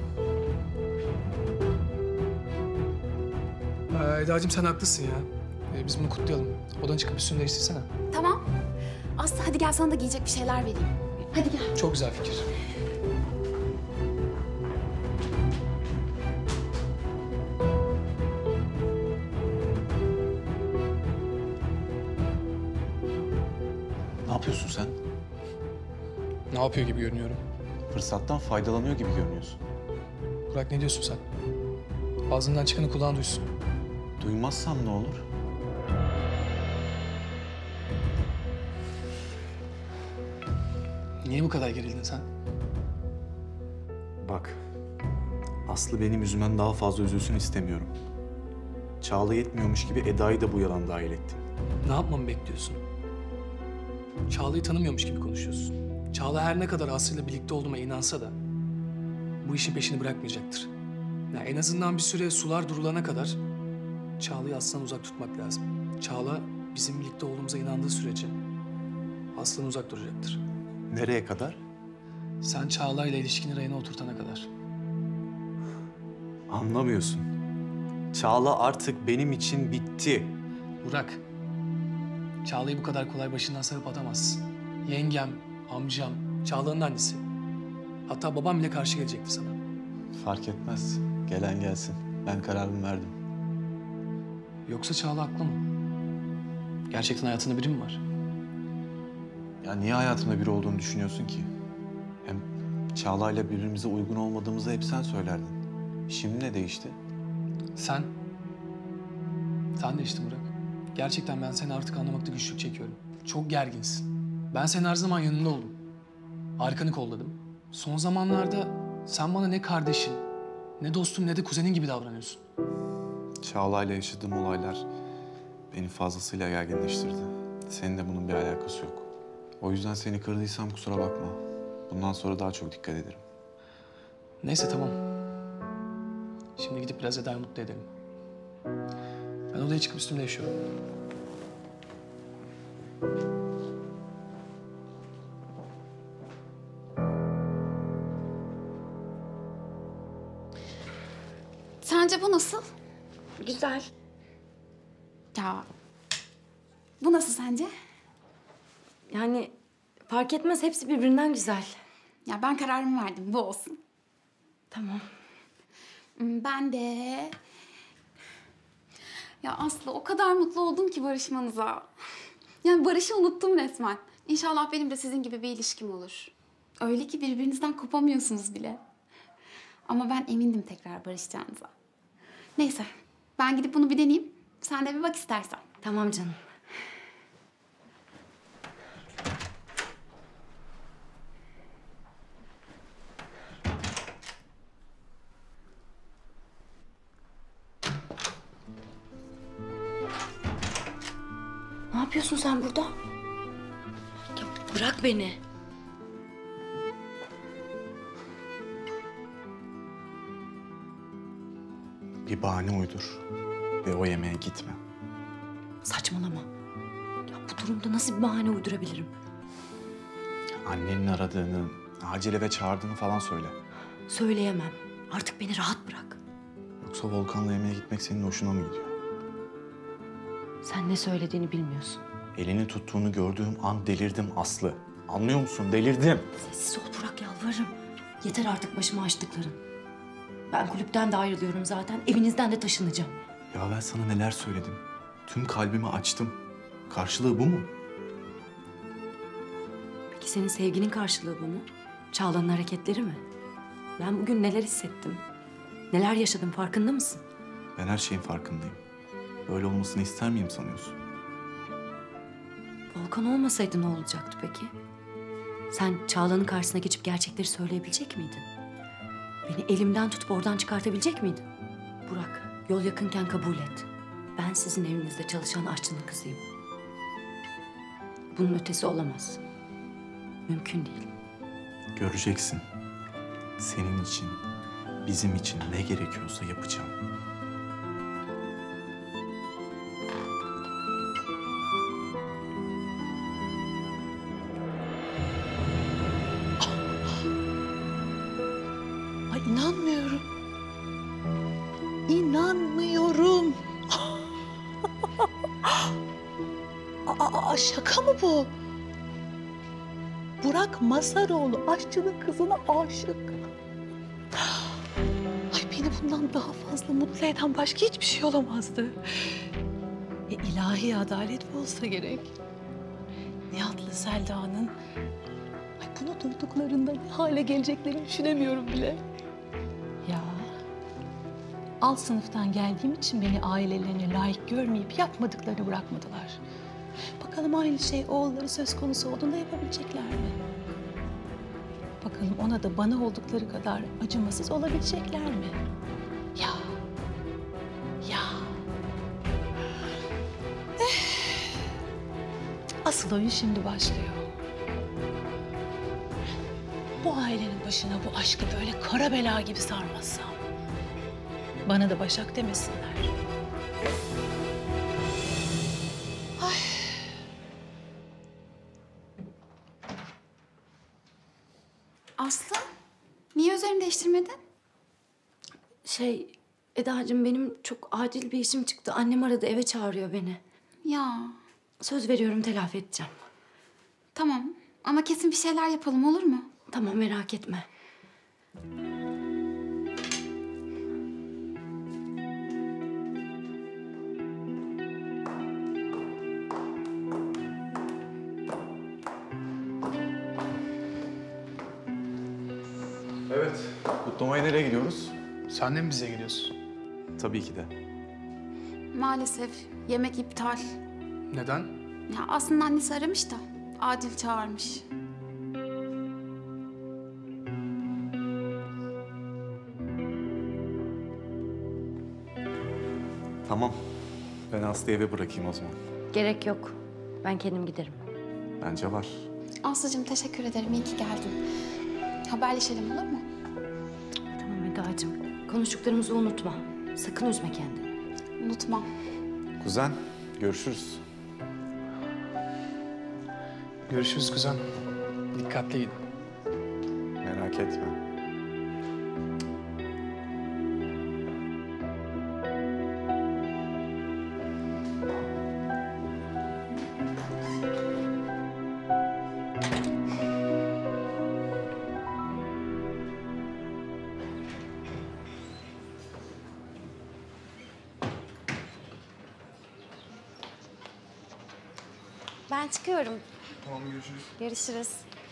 Ee, Eda'cığım sen haklısın ya. Ee, biz bunu kutlayalım. Odan çıkıp üstünü değiştirsene. Tamam. Aslı hadi gel sana da giyecek bir şeyler vereyim. Hadi gel. Çok güzel fikir. Ne yapıyorsun sen? Ne yapıyor gibi görünüyorum? Fırsattan faydalanıyor gibi görünüyorsun. Burak ne diyorsun sen? Ağzından çıkanı kulağın duysun. Duymazsam ne olur? Niye bu kadar gerildin sen? Bak, Aslı benim yüzümden daha fazla üzülsün istemiyorum. Çağla yetmiyormuş gibi Eda'yı da bu yalan dahil ettin. Ne yapmamı bekliyorsun? Çağla'yı tanımıyormuş gibi konuşuyorsun. Çağla her ne kadar Aslı'yla birlikte olduğuma inansa da bu işin peşini bırakmayacaktır. Ya en azından bir süre sular durulana kadar Çağla'yı Aslı'dan uzak tutmak lazım. Çağla bizim birlikte olduğumuza inandığı sürece Aslı'dan uzak duracaktır. Nereye kadar? Sen Çağla'yla ilişkini rayına oturtana kadar. Anlamıyorsun. Çağla artık benim için bitti. Burak, Çağla'yı bu kadar kolay başından sarıp atamazsın. Yengem, amcam, Çağla'nın annesi. Hatta babam bile karşı gelecekti sana. Fark etmez. Gelen gelsin. Ben kararımı verdim. Yoksa Çağla haklı mı? Gerçekten hayatında biri mi var? Ya niye hayatımda biri olduğunu düşünüyorsun ki? Hem Çağla'yla birbirimize uygun olmadığımızı hep sen söylerdin. Şimdi ne değişti? Sen? Sen değiştin Burak. Gerçekten ben seni artık anlamakta güçlük çekiyorum. Çok gerginsin. Ben senin her zaman yanında oldum. Arkanı kolladım. Son zamanlarda sen bana ne kardeşin, ne dostum ne de kuzenin gibi davranıyorsun. Çağla'yla yaşadığım olaylar beni fazlasıyla gerginleştirdi. Senin de bunun bir alakası yok. O yüzden seni kırdıysam kusura bakma. Bundan sonra daha çok dikkat ederim. Neyse tamam. Şimdi gidip biraz Eda'yı mutlu edelim. Ben odaya çıkıp üstümde yaşıyorum. Sence bu nasıl? Güzel. Ya bu nasıl sence? Yani fark etmez, hepsi birbirinden güzel. Ya ben kararımı verdim, bu olsun. Tamam. Ben de... Ya Aslı o kadar mutlu oldum ki barışmanıza. Yani Barış'ı unuttum resmen. İnşallah benim de sizin gibi bir ilişkim olur. Öyle ki birbirinizden kopamıyorsunuz bile. Ama ben emindim tekrar barışacağınıza. Neyse, ben gidip bunu bir deneyeyim. Sen de bir bak istersen. Tamam canım. Ne yapıyorsun sen burada? Ya bırak beni. Bir bahane uydur ve o yemeğe gitme. Saçmalama. Ya bu durumda nasıl bir bahane uydurabilirim? Annenin aradığını, acil eve çağırdığını falan söyle. Söyleyemem. Artık beni rahat bırak. Yoksa Volkan'la yemeğe gitmek senin hoşuna mı gidiyor? Sen ne söylediğini bilmiyorsun. Elini tuttuğunu gördüğüm an delirdim Aslı. Anlıyor musun? Delirdim. Sessiz ol Burak, yalvarırım. Yeter artık başıma açtıkların. Ben kulüpten de ayrılıyorum zaten. Evinizden de taşınacağım. Ya ben sana neler söyledim. Tüm kalbimi açtım. Karşılığı bu mu? Peki senin sevginin karşılığı bu mu? Çağla'nın hareketleri mi? Ben bugün neler hissettim? Neler yaşadım, farkında mısın? Ben her şeyin farkındayım. Böyle olmasını ister miyim sanıyorsun? Volkan olmasaydı ne olacaktı peki? Sen Çağla'nın karşısına geçip gerçekleri söyleyebilecek miydin? Beni elimden tutup oradan çıkartabilecek miydin? Burak, yol yakınken kabul et. Ben sizin evinizde çalışan aşçının kızıyım. Bunun ötesi olamaz. Mümkün değil. Göreceksin. Senin için, bizim için ne gerekiyorsa yapacağım. Aa, şaka mı bu? Burak Masaroğlu aşçının kızına aşık. Ay beni bundan daha fazla mutlu eden başka hiçbir şey olamazdı. E, ilahi adalet mi olsa gerek? Nihat'la Selda'nın ay bunu duyduklarında ne hale geleceklerini düşünemiyorum bile. Ya alt sınıftan geldiğim için beni ailelerine layık görmeyip yapmadıklarını bırakmadılar. Bakalım aynı şey oğulları söz konusu olduğunda yapabilecekler mi? Bakalım ona da bana oldukları kadar acımasız olabilecekler mi? Ya, ya. Eh. Asıl oyun şimdi başlıyor. Bu ailenin başına bu aşkı böyle kara bela gibi sarmazsam, bana da Başak demesinler. Ay. Aslı, niye üzerini değiştirmedin? Şey, Eda'cığım benim çok acil bir işim çıktı. Annem aradı, eve çağırıyor beni. Ya. Söz veriyorum, telafi edeceğim. Tamam ama kesin bir şeyler yapalım, olur mu? Tamam, merak etme. Evet. Kutlamaya nereye gidiyoruz? Sen de mi bize gidiyorsun? Tabii ki de. Maalesef yemek iptal. Neden? Ya aslında annesi aramış da Adil çağırmış. Tamam. Ben Aslı'yı eve bırakayım o zaman. Gerek yok. Ben kendim giderim. Bence var. Aslı'cığım teşekkür ederim. İyi ki geldin. Haberleşelim, olur mu? Tamam Eda'cığım. Konuştuklarımızı unutma. Sakın üzme kendini. Unutmam. Kuzen, görüşürüz. Görüşürüz kuzen. Dikkatli gidin. Merak etme. Ben çıkıyorum. Tamam, görüşürüz. Görüşürüz.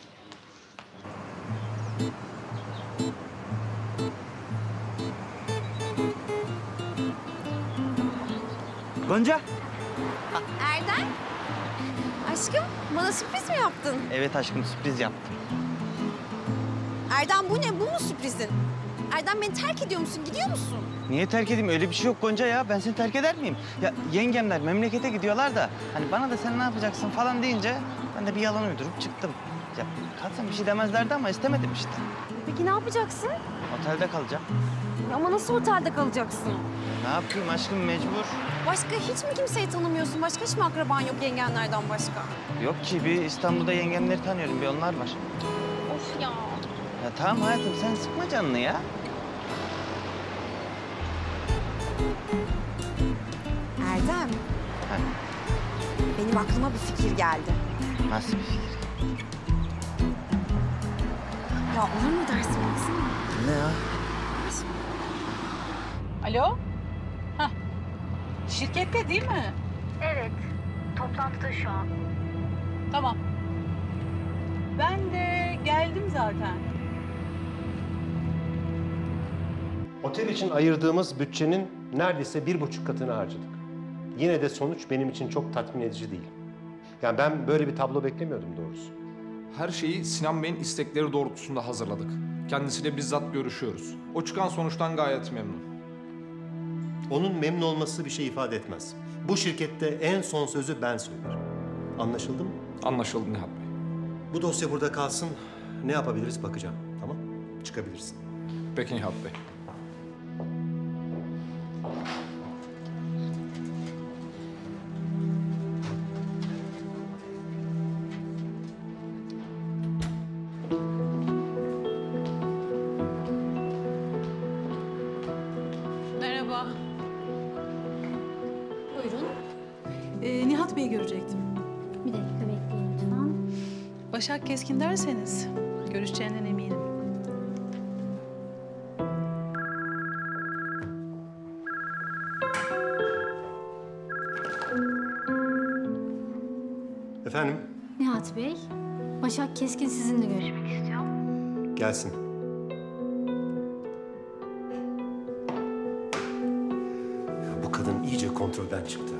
Gonca. Erdem. Aşkım bana sürpriz mi yaptın? Evet aşkım, sürpriz yaptım. Erdem bu ne? Bu mu sürprizin? Erdem beni terk ediyor musun? Gidiyor musun? Niye terk edeyim? Öyle bir şey yok Gonca ya. Ben seni terk eder miyim? Ya yengemler memlekete gidiyorlar da hani bana da sen ne yapacaksın falan deyince ben de bir yalan uydurup çıktım. Ya kalsam bir şey demezlerdi ama istemedim işte. Peki ne yapacaksın? Otelde kalacağım. Ama nasıl otelde kalacaksın? Ne yapayım aşkım, mecbur. Başka hiç mi kimseyi tanımıyorsun? Başka hiç mi akraban yok yengenlerden başka? Yok ki, bir İstanbul'da yengemleri tanıyorum, bir onlar var. Of ya. Ya tamam hayatım, sen sıkma canını ya. Erdem. Ha. Benim aklıma bir fikir geldi. Nasıl bir fikir? Ya olur mu dersin baksana? Ne ya? Alo? Hah. Şirkette değil mi? Evet. Toplantıda şu an. Tamam. Ben de geldim zaten. Otel için ayırdığımız bütçenin neredeyse bir buçuk katını harcadık. Yine de sonuç benim için çok tatmin edici değil. Yani ben böyle bir tablo beklemiyordum doğrusu. Her şeyi Sinan Bey'in istekleri doğrultusunda hazırladık. Kendisiyle bizzat görüşüyoruz. O çıkan sonuçtan gayet memnun. Onun memnun olması bir şey ifade etmez. Bu şirkette en son sözü ben söylerim. Anlaşıldı mı? Anlaşıldı Nihat Bey. Bu dosya burada kalsın. Ne yapabiliriz bakacağım. Tamam? Çıkabilirsin. Peki Nihat Bey. Merhaba. Buyurun. Ee, Nihat Bey'i görecektim. Bir dakika bekleyin lütfen. Başak Keskin derseniz görüşeceğinden eminim. Efendim? Nihat Bey, Başak Keskin sizinle görüşmek istiyor. Gelsin. Ya bu kadın iyice kontrolden çıktı.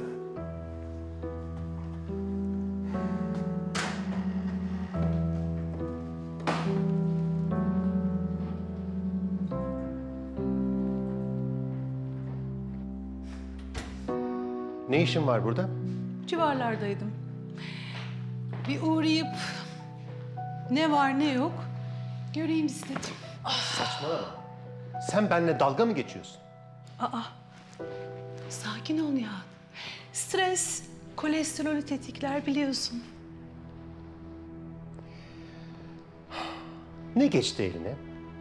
Ne işin var burada? Civarlardaydım. Bir uğrayıp ne var ne yok göreyim istedim. Saçmalama. Sen benimle dalga mı geçiyorsun? Aa, sakin ol ya. Stres kolesterolü tetikler biliyorsun. Ne geçti eline?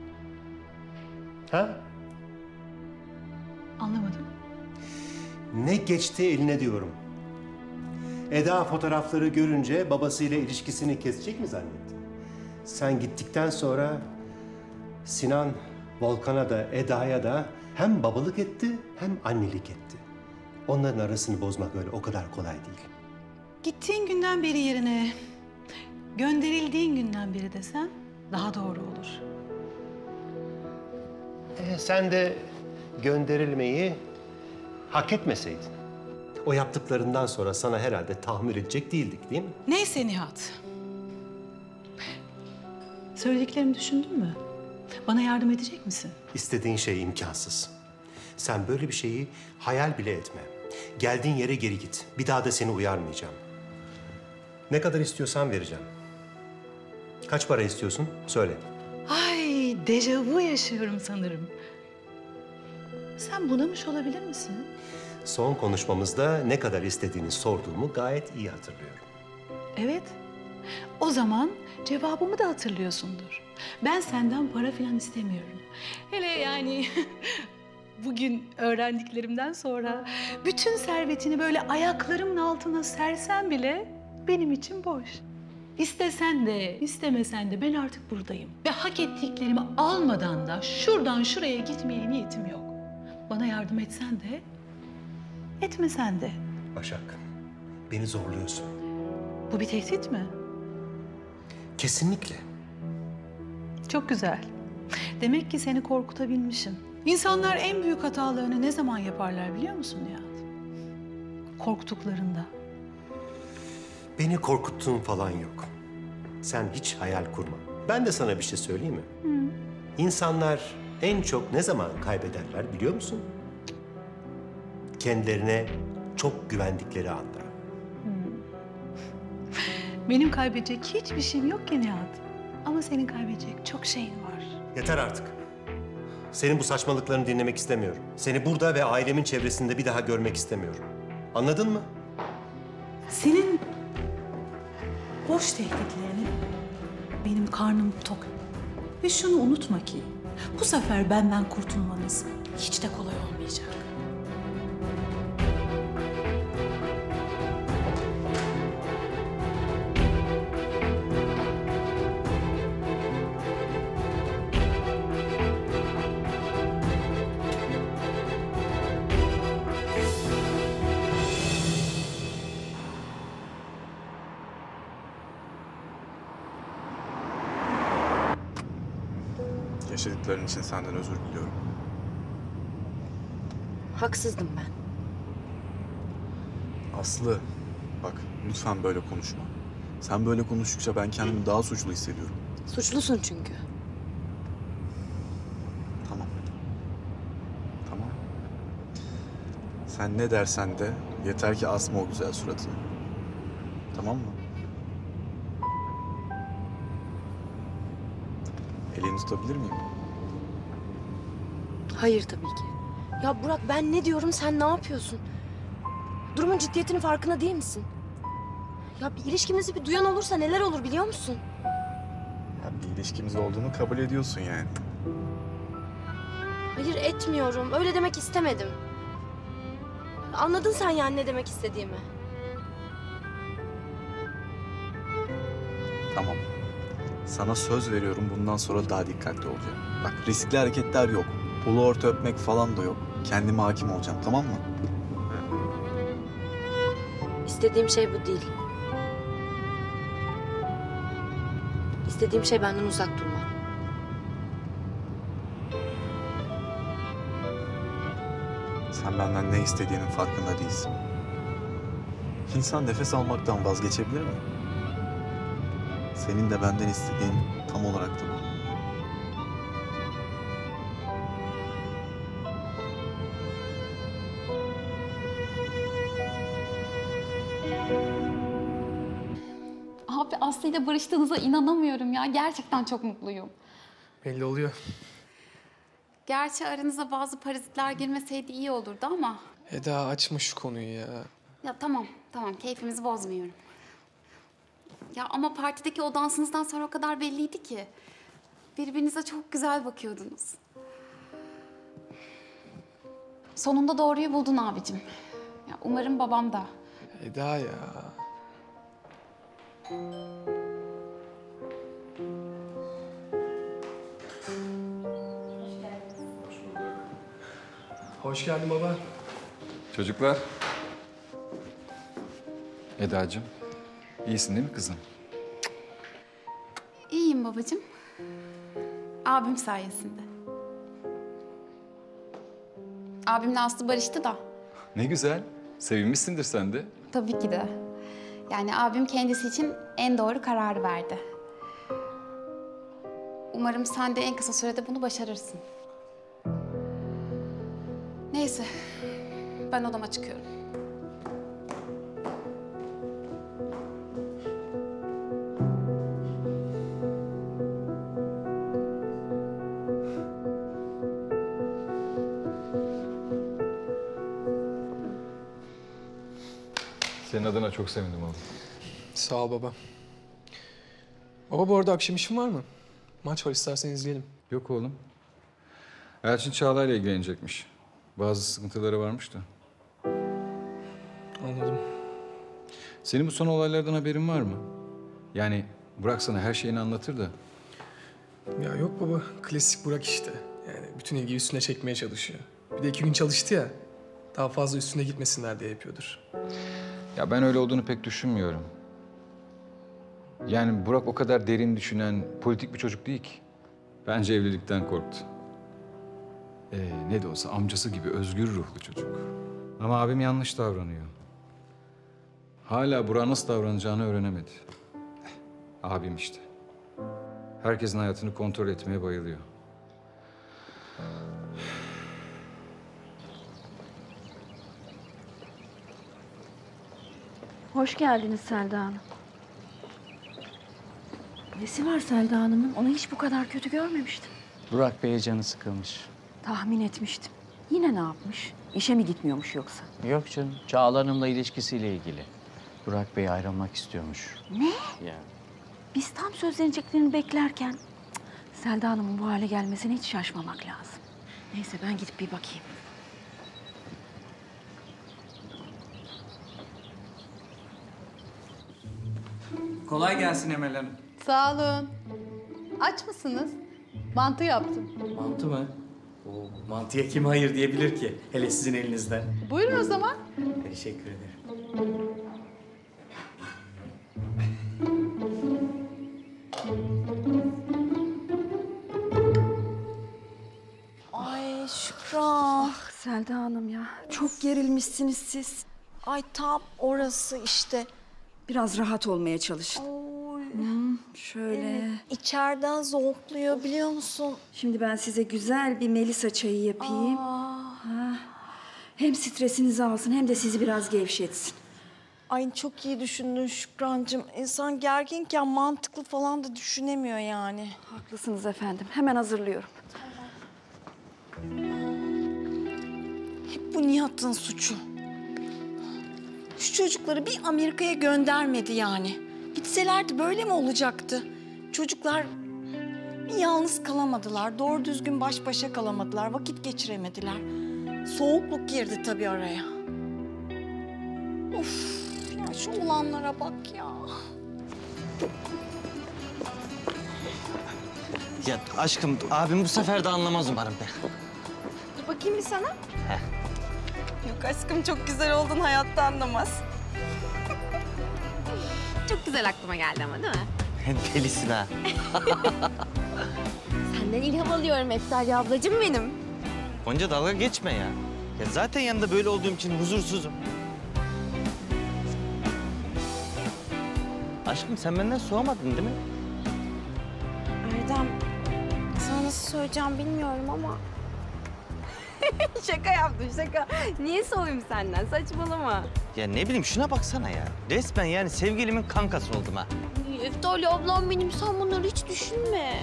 Ha? Anlamadım. Ne geçti eline diyorum. Eda fotoğrafları görünce babasıyla ilişkisini kesecek mi zannetti? Sen gittikten sonra Sinan Volkan'a da Eda'ya da hem babalık etti hem annelik etti. Onların arasını bozmak öyle o kadar kolay değil. Gittiğin günden beri yerine gönderildiğin günden beri desen daha doğru olur. Ee, sen de gönderilmeyi hak etmeseydin. O yaptıklarından sonra sana herhalde tahammül edecek değildik, değil mi? Neyse Nihat. Söylediklerimi düşündün mü? Bana yardım edecek misin? İstediğin şey imkansız. Sen böyle bir şeyi hayal bile etme. Geldiğin yere geri git. Bir daha da seni uyarmayacağım. Ne kadar istiyorsan vereceğim. Kaç para istiyorsun? Söyle. Ay, dejavu yaşıyorum sanırım. Sen bunamış olabilir misin? Son konuşmamızda ne kadar istediğini sorduğumu gayet iyi hatırlıyorum. Evet. O zaman cevabımı da hatırlıyorsundur. Ben senden para falan istemiyorum. Hele yani bugün öğrendiklerimden sonra bütün servetini böyle ayaklarımın altına sersen bile benim için boş. İstesen de, istemesen de ben artık buradayım. Ve hak ettiklerimi almadan da şuradan şuraya gitmeye niyetim yok. Bana yardım etsen de, etmesen de. Başak, beni zorluyorsun. Bu bir tehdit mi? Kesinlikle. Çok güzel. Demek ki seni korkutabilmişim. İnsanlar en büyük hatalarını ne zaman yaparlar biliyor musun Nihat? Korktuklarında. Beni korkuttuğun falan yok. Sen hiç hayal kurma. Ben de sana bir şey söyleyeyim mi? Hı. İnsanlar en çok ne zaman kaybederler biliyor musun? Kendilerine çok güvendikleri anda. Benim kaybedecek hiçbir şeyim yok ki Nihat. Ama senin kaybedecek çok şeyin var. Yeter artık. Senin bu saçmalıklarını dinlemek istemiyorum. Seni burada ve ailemin çevresinde bir daha görmek istemiyorum. Anladın mı? Senin boş tehditlerini benim karnım tok. Ve şunu unutma ki bu sefer benden kurtulmanız hiç de kolay olmayacak. Yaşadıkların için senden özür diliyorum. Haksızdım ben. Aslı, bak lütfen böyle konuşma. Sen böyle konuştukça ben kendimi daha suçlu hissediyorum. Suçlusun çünkü. Tamam. Tamam. Sen ne dersen de yeter ki asma o güzel suratını. Tamam mı? Elini tutabilir miyim? Hayır tabii ki. Ya Burak ben ne diyorum sen ne yapıyorsun? Durumun ciddiyetinin farkında değil misin? Ya bir ilişkimizi bir duyan olursa neler olur biliyor musun? Ya bir ilişkimiz olduğunu kabul ediyorsun yani. Hayır etmiyorum. Öyle demek istemedim. Anladın sen yani ne demek istediğimi. Tamam. Sana söz veriyorum bundan sonra daha dikkatli olacağım. Bak riskli hareketler yok. Ulu orta öpmek falan da yok. Kendime hakim olacağım, tamam mı? İstediğim şey bu değil. İstediğim şey benden uzak durma. Sen benden ne istediğinin farkında değilsin. İnsan nefes almaktan vazgeçebilir mi? Senin de benden istediğin tam olarak da bu. Abi Aslı ile barıştığınıza inanamıyorum ya. Gerçekten çok mutluyum. Belli oluyor. Gerçi aranıza bazı parazitler girmeseydi iyi olurdu ama... Eda açma şu konuyu ya. Ya tamam, tamam. Keyfimizi bozmuyorum. Ya ama partideki o dansınızdan sonra o kadar belliydi ki. Birbirinize çok güzel bakıyordunuz. Sonunda doğruyu buldun abicim. Ya umarım babam da. Eda ya. Hoş geldin baba. Çocuklar. Edacığım, iyisin değil mi kızım? İyiyim babacığım. Abim sayesinde. Abimle Aslı barıştı da. Ne güzel. Sevinmişsindir sen de. Tabii ki de. Yani abim kendisi için en doğru kararı verdi. Umarım sen de en kısa sürede bunu başarırsın. Neyse, ben odama çıkıyorum. Senin adına çok sevindim oğlum. Sağ ol baba. Baba bu arada akşam işin var mı? Maç var, istersen izleyelim. Yok oğlum. Elçin Çağla'yla ilgilenecekmiş. Bazı sıkıntıları varmış da. Anladım. Senin bu son olaylardan haberin var mı? Yani Burak sana her şeyini anlatır da. Ya yok baba, klasik Burak işte. Yani bütün ilgiyi üstüne çekmeye çalışıyor. Bir de iki gün çalıştı ya, daha fazla üstüne gitmesinler diye yapıyordur. Ya ben öyle olduğunu pek düşünmüyorum. Yani Burak o kadar derin düşünen, politik bir çocuk değil ki. Bence evlilikten korktu. Ee, ne de olsa amcası gibi özgür ruhlu çocuk. Ama abim yanlış davranıyor. Hala Burak'a nasıl davranacağını öğrenemedi. Eh, abim işte. Herkesin hayatını kontrol etmeye bayılıyor. Hoş geldiniz Selda Hanım. Nesi var Selda Hanım'ın? Onu hiç bu kadar kötü görmemiştim. Burak Bey'e canı sıkılmış. Tahmin etmiştim. Yine ne yapmış? İşe mi gitmiyormuş yoksa? Yok canım, Çağla Hanım'la ilişkisiyle ilgili. Burak Bey ayrılmak istiyormuş. Ne? Ya. Biz tam sözleneceklerini beklerken... Cık, Selda Hanım'ın bu hale gelmesine hiç şaşmamak lazım. Neyse ben gidip bir bakayım. Kolay gelsin Emel Hanım. Sağ olun. Aç mısınız? Mantı yaptım. Mantı mı? Oo, mantıya kim hayır diyebilir ki? Hele sizin elinizden. Buyurun o zaman. Teşekkür ederim. Ay Şükran. Ah Selda Hanım ya. Çok gerilmişsiniz siz. Ay tam orası işte. Biraz rahat olmaya çalışın. Hmm, şöyle. Evet, içeriden zonkluyor biliyor musun? Şimdi ben size güzel bir Melisa çayı yapayım. Ha. Hem stresinizi alsın hem de sizi biraz gevşetsin. Ay çok iyi düşündün Şükrancığım. İnsan gerginken mantıklı falan da düşünemiyor yani. Haklısınız efendim. Hemen hazırlıyorum. Hep bu Nihat'ın suçu. Şu çocukları bir Amerika'ya göndermedi yani. Gitselerdi böyle mi olacaktı? Çocuklar bir yalnız kalamadılar. Doğru düzgün baş başa kalamadılar. Vakit geçiremediler. Soğukluk girdi tabii araya. Of ya şu olanlara bak ya. Ya aşkım abim bu sefer de anlamaz umarım be. Dur bakayım bir sana. Heh. Yok aşkım çok güzel oldun, hayatta anlamaz. Çok güzel aklıma geldi ama değil mi? Delisin ha. Senden ilham alıyorum Eftalya ablacığım benim. Gonca dalga geçme ya. Ya zaten yanında böyle olduğum için huzursuzum. Aşkım sen benden soğumadın değil mi? Erdem, sana nasıl söyleyeceğim bilmiyorum ama... şaka yaptım şaka. Niye soğuyayım senden? Saçmalama. Ya ne bileyim şuna baksana ya. Resmen yani sevgilimin kankası oldum ha. Eftalya ablam benim, sen bunları hiç düşünme.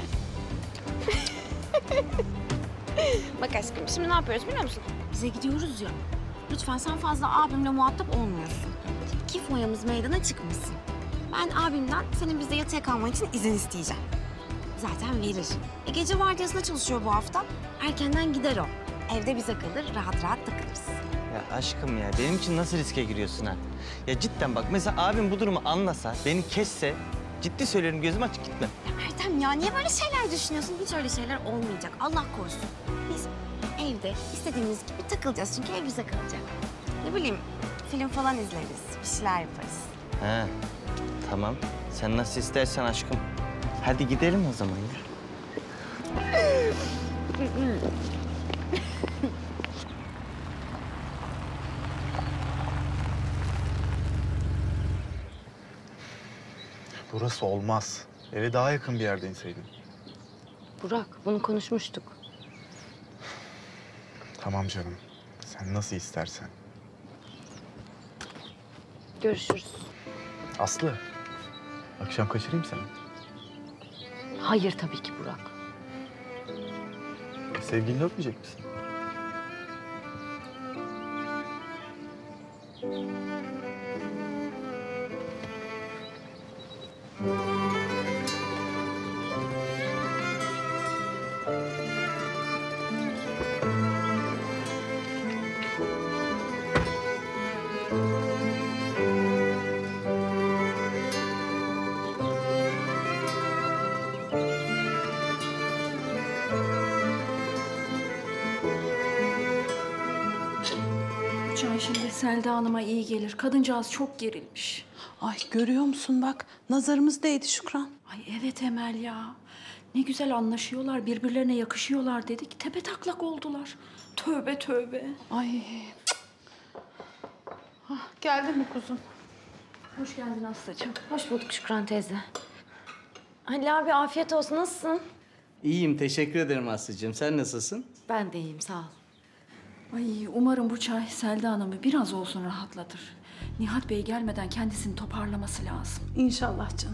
Bak aşkım, şimdi ne yapıyoruz biliyor musun? Bize gidiyoruz ya. Lütfen sen fazla abimle muhatap olmuyorsun. Ki foyamız meydana çıkmasın. Ben abimden senin bizde yatıya kalman için izin isteyeceğim. Zaten verir. E, gece vardiyasında çalışıyor bu hafta. Erkenden gider o. Evde bize kalır, rahat rahat takılırız. Ya aşkım ya benim için nasıl riske giriyorsun ha? Ya cidden bak mesela abim bu durumu anlasa, beni kesse ciddi söylüyorum gözüm açık gitmem. Ya Erdem ya niye böyle şeyler düşünüyorsun? Hiç öyle şeyler olmayacak. Allah korusun. Biz evde istediğimiz gibi takılacağız çünkü ev bize kalacak. Ne bileyim film falan izleriz, bir şeyler yaparız. He tamam sen nasıl istersen aşkım. Hadi gidelim o zaman ya. Burası olmaz. Eve daha yakın bir yerde inseydin. Burak, bunu konuşmuştuk. Tamam canım. Sen nasıl istersen. Görüşürüz. Aslı, akşam kaçırayım seni. Hayır tabii ki Burak. Sevgilini öpmeyecek misin? Bu çay şimdi Selda Hanım'a iyi gelir. Kadıncağız çok gerilmiş. Ay görüyor musun bak nazarımız değdi Şükran. Ay evet Emel ya. Ne güzel anlaşıyorlar, birbirlerine yakışıyorlar dedik. Tepe taklak oldular. Tövbe tövbe. Ay. Ah, geldin mi kuzum? Hoş geldin Aslı'cığım. Hoş bulduk Şükran teyze. Ali abi afiyet olsun. Nasılsın? İyiyim, teşekkür ederim Aslı'cığım. Sen nasılsın? Ben de iyiyim, sağ ol. Ay umarım bu çay Selda Hanım'ı biraz olsun rahatlatır. Nihat Bey gelmeden kendisini toparlaması lazım. İnşallah canım.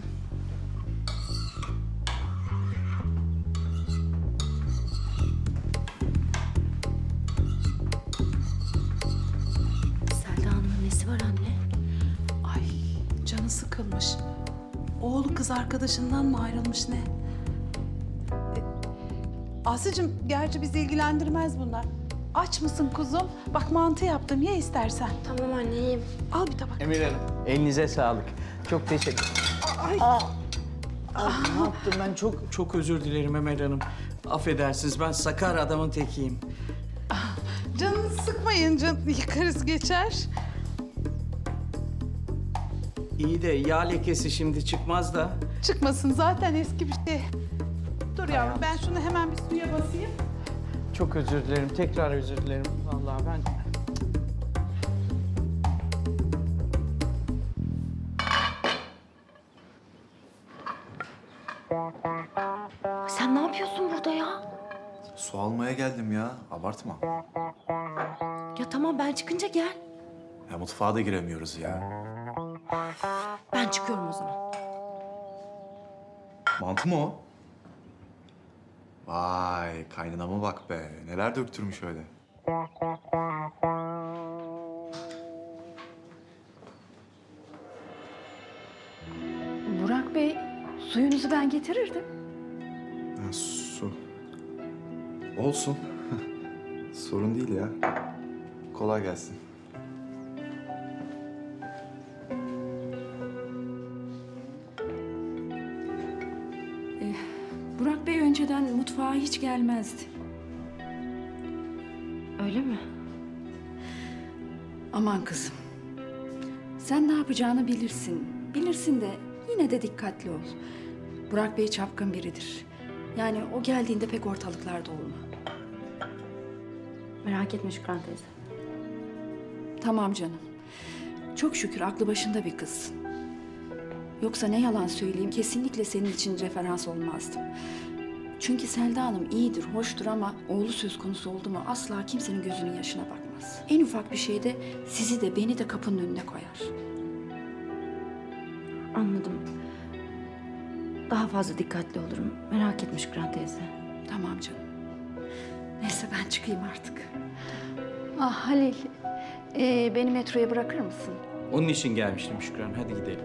Selda Hanım'ın nesi var anne? Ay canı sıkılmış. Oğlu kız arkadaşından mı ayrılmış ne? E, Aslı'cığım gerçi bizi ilgilendirmez bunlar. Aç mısın kuzum? Bak mantı yaptım ye istersen. Tamam anne yiyeyim. Al bir tabak. Emel Hanım, elinize sağlık. Çok teşekkür Ay. Aa, ne yaptım ben? Çok çok özür dilerim Emel Hanım. Affedersiniz, ben sakar adamın tekiyim. Canını sıkmayın can yıkarız geçer. İyi de yağ lekesi şimdi çıkmaz da. Çıkmasın zaten eski bir şey. Dur yavrum ben şunu hemen bir suya basayım. Çok özür dilerim, tekrar özür dilerim. Vallahi ben... Sen ne yapıyorsun burada ya? Su almaya geldim ya. Abartma. Ya tamam ben çıkınca gel. Ya mutfağa da giremiyoruz ya. Ben çıkıyorum o zaman. Mantı mı o? Vay kaynanama bak be. Neler döktürmüş öyle. Burak Bey, suyunuzu ben getirirdim. Ha, su. Olsun. Sorun değil ya. Kolay gelsin. Burak Bey önce önceden mutfağa hiç gelmezdi. Öyle mi? Aman kızım. Sen ne yapacağını bilirsin. Bilirsin de yine de dikkatli ol. Burak Bey çapkın biridir. Yani o geldiğinde pek ortalıklarda olma. Merak etme Şükran teyze. Tamam canım. Çok şükür aklı başında bir kızsın. Yoksa ne yalan söyleyeyim, kesinlikle senin için referans olmazdım. Çünkü Selda Hanım iyidir, hoştur ama oğlu söz konusu oldu mu asla kimsenin gözünün yaşına bakmaz. En ufak bir şeyde sizi de beni de kapının önüne koyar. Anladım. Daha fazla dikkatli olurum. Merak etme Şükran teyze. Tamam canım. Neyse ben çıkayım artık. Ah Halil, ee, beni metroya bırakır mısın? Onun için gelmiştim Şükran. Hadi gidelim.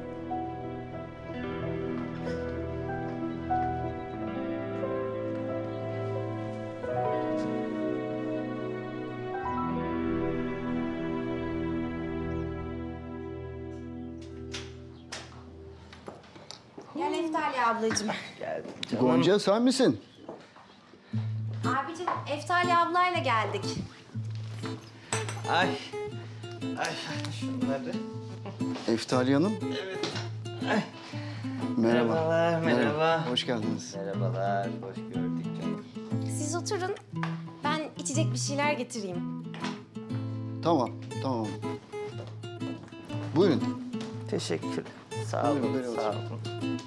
Gel Eftali ablacığım. Gonca sen misin? Abicim Eftali ablayla geldik. Ay. Ay şunları. Eftali Hanım. Evet. Ay. Merhaba. Merhabalar, merhaba. Hoş geldiniz. Merhabalar, hoş gördük canım. Siz oturun. Ben içecek bir şeyler getireyim. Tamam, tamam. Buyurun. Teşekkür. Sağ olun, Buyurun, sağ oturun. olun.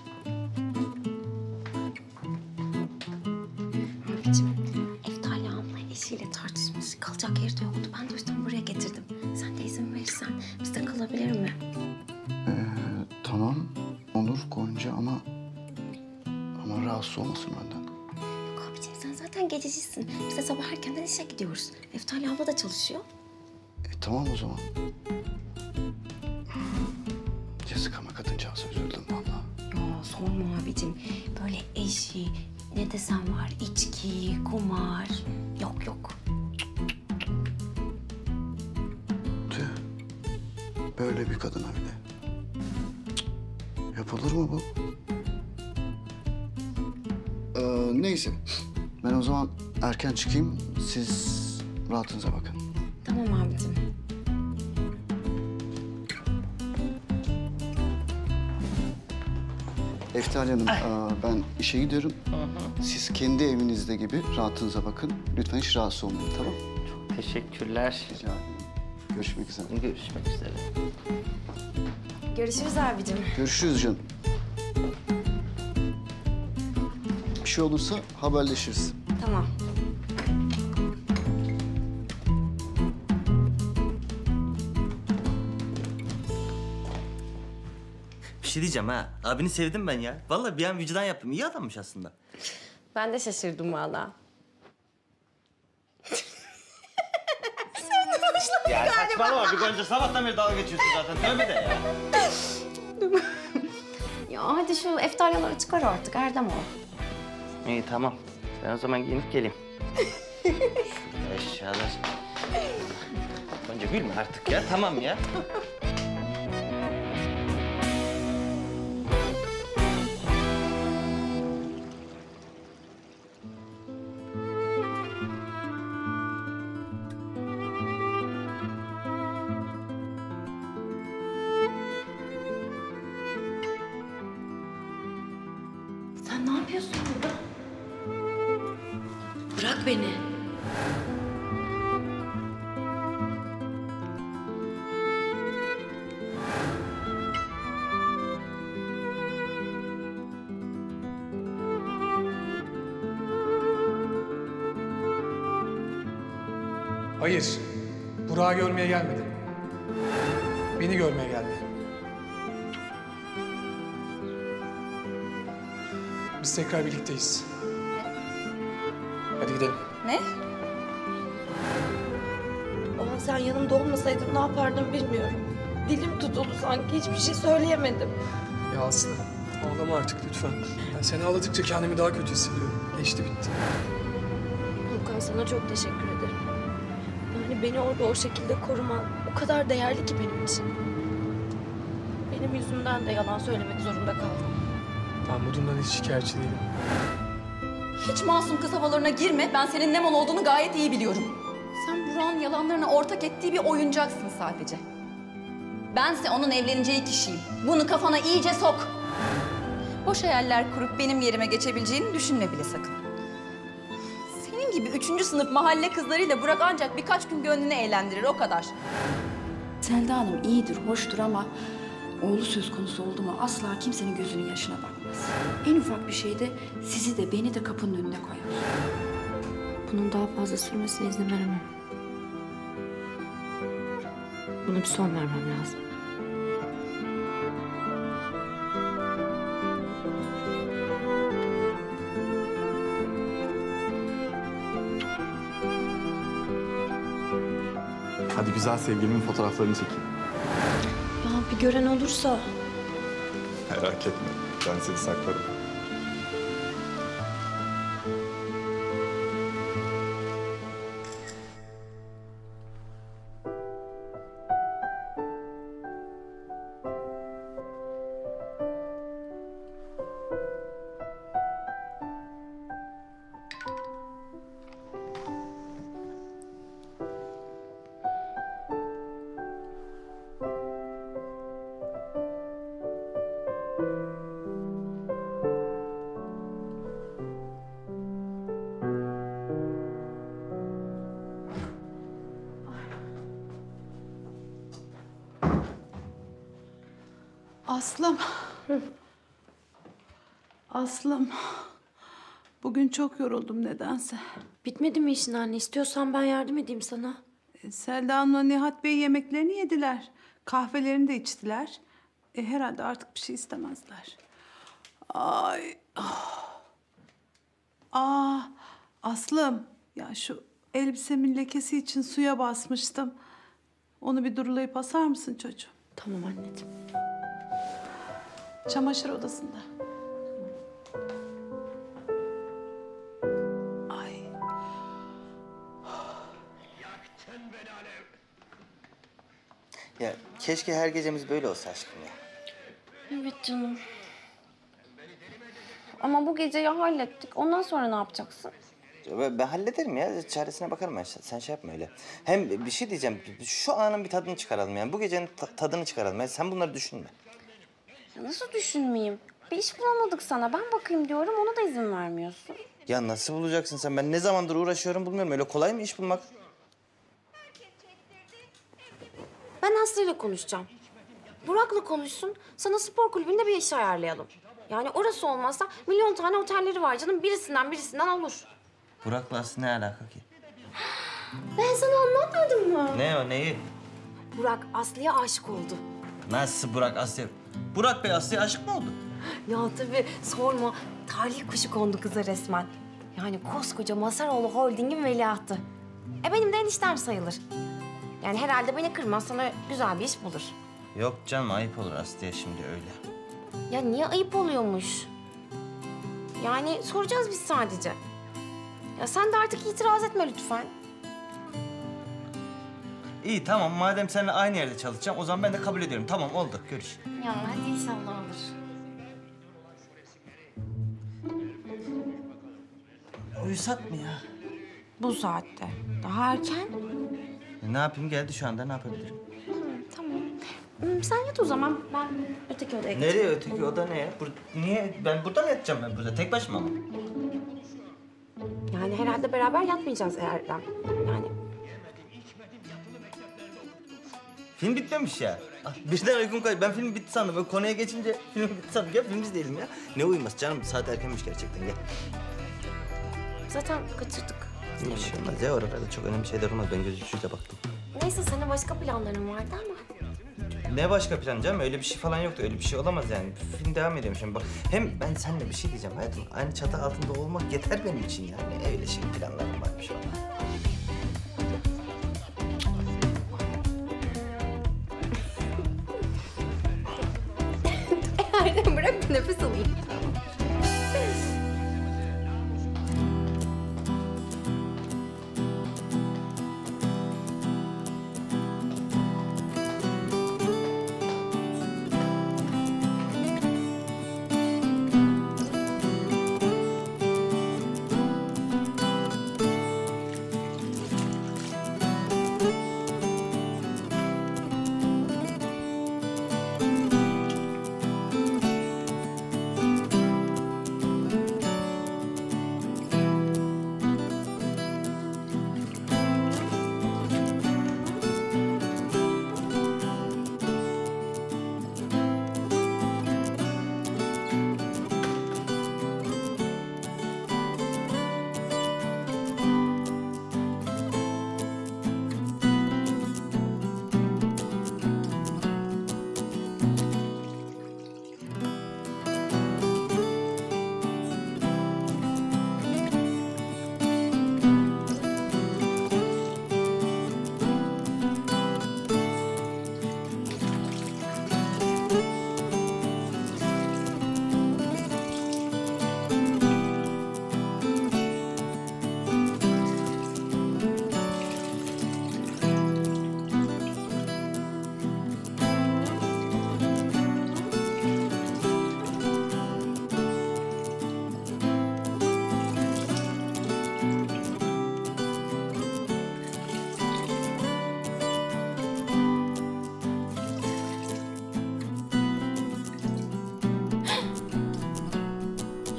Abicim Eftali abla eşiyle tartışmış. Kalacak yeri de yoktu. Ben de o yüzden buraya getirdim. Sen de izin verirsen bizde kalabilir mi? Ee, tamam, olur Gonca ama... Ama rahatsız olmasın benden. Yok abicim sen zaten gececisin. Biz de sabah erkenden işe gidiyoruz. Eftali abla da çalışıyor. E, tamam o zaman. Yazık ama kadıncağıza üzüldüm vallahi. Aa, sorma abicim. Böyle eşi, ne desem var, içki, kumar. Yok yok. Tüh. Böyle bir kadına bile. Cık. Yapılır mı bu? Ee, neyse. Ben o zaman erken çıkayım. Siz rahatınıza bakın. Tamam abicim. Eftali Hanım, aa, ben işe gidiyorum. Siz kendi evinizde gibi rahatınıza bakın. Lütfen hiç rahatsız olmayın, tamam? Çok teşekkürler. Rica ederim. Görüşmek üzere. Görüşmek üzere. Görüşürüz abicim. Görüşürüz canım. Bir şey olursa haberleşiriz. Tamam. Bir şey diyeceğim ha. Abini sevdim ben ya. Vallahi bir an vicdan yaptım. İyi adammış aslında. Ben de şaşırdım valla. Ya saçmalama bir Gonca. Sabahtan beri dalga geçiyorsun zaten. Tövbe de ya. Ya hadi şu eftalyaları çıkar artık Erdem ol. İyi tamam. Ben o zaman giyinip geleyim. Eşyalar. Gonca gülme artık ya. Tamam ya. Sen ne yapıyorsun burada? Bırak beni. Hayır. Burak'ı görmeye gelmedim. Beni görmeye geldi. Biz tekrar birlikteyiz. Hadi gidelim. Ne? O an sen yanımda olmasaydın ne yapardım bilmiyorum. Dilim tutuldu sanki, hiçbir şey söyleyemedim. Ya Aslı, ağlama artık lütfen. Ben seni ağladıkça kendimi daha kötü hissediyorum. Geçti bitti. Volkan sana çok teşekkür ederim. Yani beni orada o şekilde koruman o kadar değerli ki benim için. Benim yüzümden de yalan söylemek zorunda kaldım. Ben bu durumdan hiç şikayetçi değilim. Hiç masum kız havalarına girme. Ben senin ne mal olduğunu gayet iyi biliyorum. Sen Burak'ın yalanlarına ortak ettiği bir oyuncaksın sadece. Bense onun evleneceği kişiyim. Bunu kafana iyice sok. Boş hayaller kurup benim yerime geçebileceğini düşünme bile sakın. Senin gibi üçüncü sınıf mahalle kızlarıyla Burak ancak birkaç gün gönlünü eğlendirir, o kadar. Selda Hanım iyidir, hoştur ama oğlu söz konusu oldu mu asla kimsenin gözünün yaşına bakmaz. En ufak bir şeyde sizi de beni de kapının önüne koyar. Bunun daha fazla sürmesine izin veremem. Buna bir son vermem lazım. Hadi güzel sevgilimin fotoğraflarını çekeyim. Ya bir gören olursa? Merak etme, ben seni saklarım. Aslım. Aslım. Bugün çok yoruldum nedense. Bitmedi mi işin anne? İstiyorsan ben yardım edeyim sana. E, Selda Hanım'la Nihat Bey yemeklerini yediler. Kahvelerini de içtiler. E, herhalde artık bir şey istemezler. Ay. Ah. Aa, Aslım. Ya şu elbisemin lekesi için suya basmıştım. Onu bir durulayıp asar mısın çocuğum? Tamam anneciğim. Çamaşır odasında. Ay. Ya keşke her gecemiz böyle olsa aşkım ya. Evet canım. Ama bu geceyi hallettik. Ondan sonra ne yapacaksın? Ben, ben hallederim ya. Çaresine bakarım ben. Sen şey yapma öyle. Hem bir şey diyeceğim. Şu anın bir tadını çıkaralım yani. Bu gecenin ta- tadını çıkaralım. Yani sen bunları düşünme. Ya nasıl düşünmeyeyim? Bir iş bulamadık sana. Ben bakayım diyorum. Ona da izin vermiyorsun. Ya nasıl bulacaksın sen? Ben ne zamandır uğraşıyorum bulmuyorum. Öyle kolay mı iş bulmak? Ben Aslı'yla konuşacağım. Burak'la konuşsun. Sana spor kulübünde bir iş ayarlayalım. Yani orası olmazsa milyon tane otelleri var canım. Birisinden birisinden olur. Burak'la Aslı ne alaka ki? Ben sana anlatmadım mı? Ne o neyi? Burak Aslı'ya aşık oldu. Nasıl Burak Aslı? Burak Bey Aslı'ya aşık mı oldu? Ya tabii sorma. Talih kuşu kondu kıza resmen. Yani koskoca Masaroğlu Holding'in veliahtı. E benim de eniştem sayılır. Yani herhalde beni kırmaz, sana güzel bir iş bulur. Yok canım ayıp olur Aslı'ya şimdi öyle. Ya niye ayıp oluyormuş? Yani soracağız biz sadece. Ya sen de artık itiraz etme lütfen. İyi tamam madem seninle aynı yerde çalışacağım o zaman ben de kabul ediyorum. Tamam oldu görüş. Ya hadi inşallah olur. Uyusak mı ya? Bu saatte. Daha erken. E, ne yapayım geldi şu anda ne yapabilirim? Hı, tamam. Hmm, sen yat o zaman. Ben öteki odaya geçeyim. Nereye öteki oda ne ya? Bur- niye? Ben burada mı yatacağım ben burada? Tek başıma mı? Yani herhalde beraber yatmayacağız Erdem. Yani Film bitmemiş ya. Ah, birden uykum kaçtı. Ben film bitti sandım. Böyle konuya geçince film bitti sandım. Gel film izleyelim ya. Ne uyuması canım? Saat erkenmiş gerçekten. Gel. zaten kaçırdık. Bir şey olmaz ya. Oralarda çok önemli şeyler olmaz. Ben göz ucuyla baktım. Neyse senin başka planların vardı ama. Ne başka plan canım? Öyle bir şey falan yoktu. Öyle bir şey olamaz yani. Film devam ediyorum şimdi. Bak, hem ben seninle bir şey diyeceğim hayatım. Aynı çatı altında olmak yeter benim için yani. Öyle şey planlarım varmış valla. Erdem bırak bir nefes alayım.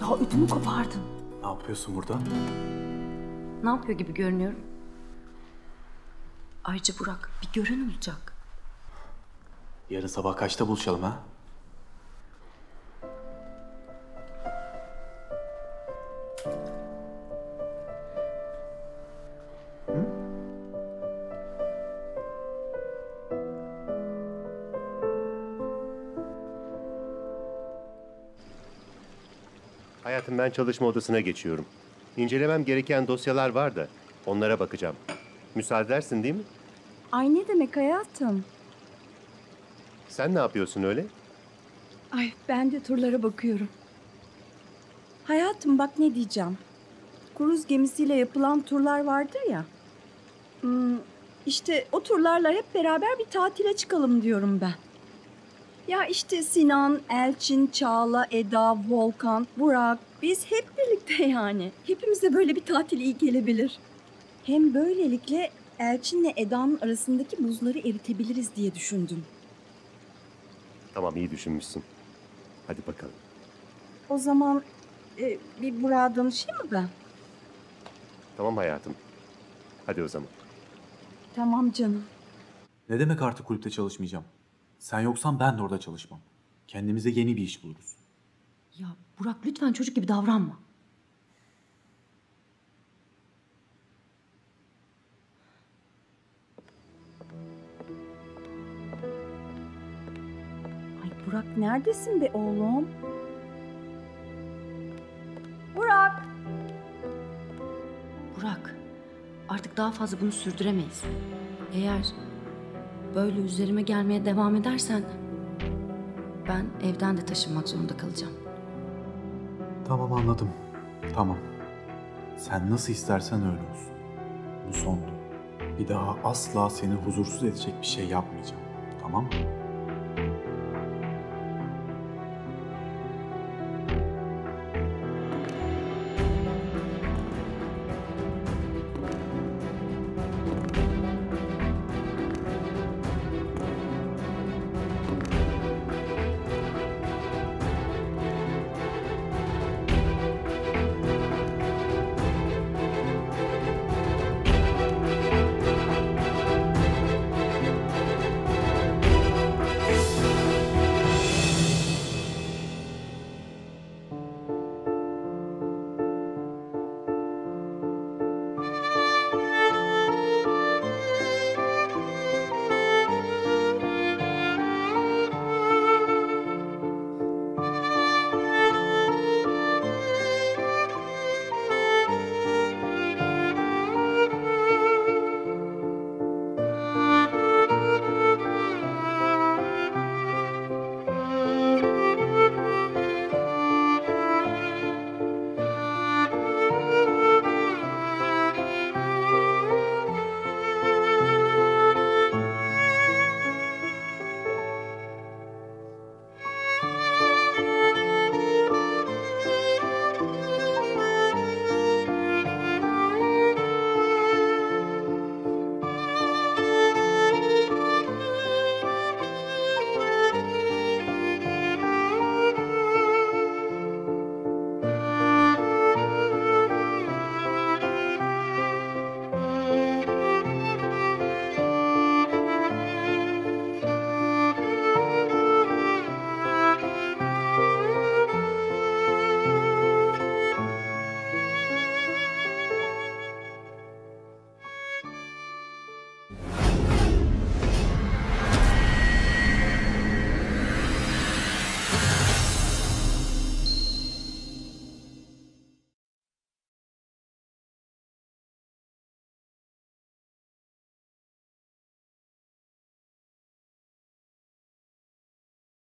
Ya ödümü kopardın. Ne yapıyorsun burada? Ne yapıyor gibi görünüyorum? Ayrıca Burak bir gören olacak. Yarın sabah kaçta buluşalım ha? Hayatım, ben çalışma odasına geçiyorum. İncelemem gereken dosyalar var da onlara bakacağım. Müsaade edersin değil mi? Ay ne demek hayatım? Sen ne yapıyorsun öyle? Ay ben de turlara bakıyorum. Hayatım bak ne diyeceğim. Kruz gemisiyle yapılan turlar vardır ya. Hmm, işte o turlarla hep beraber bir tatile çıkalım diyorum ben. Ya işte Sinan, Elçin, Çağla, Eda, Volkan, Burak, biz hep birlikte yani. Hepimize böyle bir tatil iyi gelebilir. Hem böylelikle Elçin'le Eda'nın arasındaki buzları eritebiliriz diye düşündüm. Tamam, iyi düşünmüşsün. Hadi bakalım. O zaman e, bir Burak'a danışayım mı ben? Tamam hayatım. Hadi o zaman. Tamam canım. Ne demek artık kulüpte çalışmayacağım? Sen yoksan ben de orada çalışmam. Kendimize yeni bir iş buluruz. Ya Burak lütfen çocuk gibi davranma. Ay Burak neredesin be oğlum? Burak! Burak, artık daha fazla bunu sürdüremeyiz. Eğer böyle üzerime gelmeye devam edersen ben evden de taşınmak zorunda kalacağım. Tamam anladım. Tamam. Sen nasıl istersen öyle olsun. Bu sondu. Bir daha asla seni huzursuz edecek bir şey yapmayacağım. Tamam mı?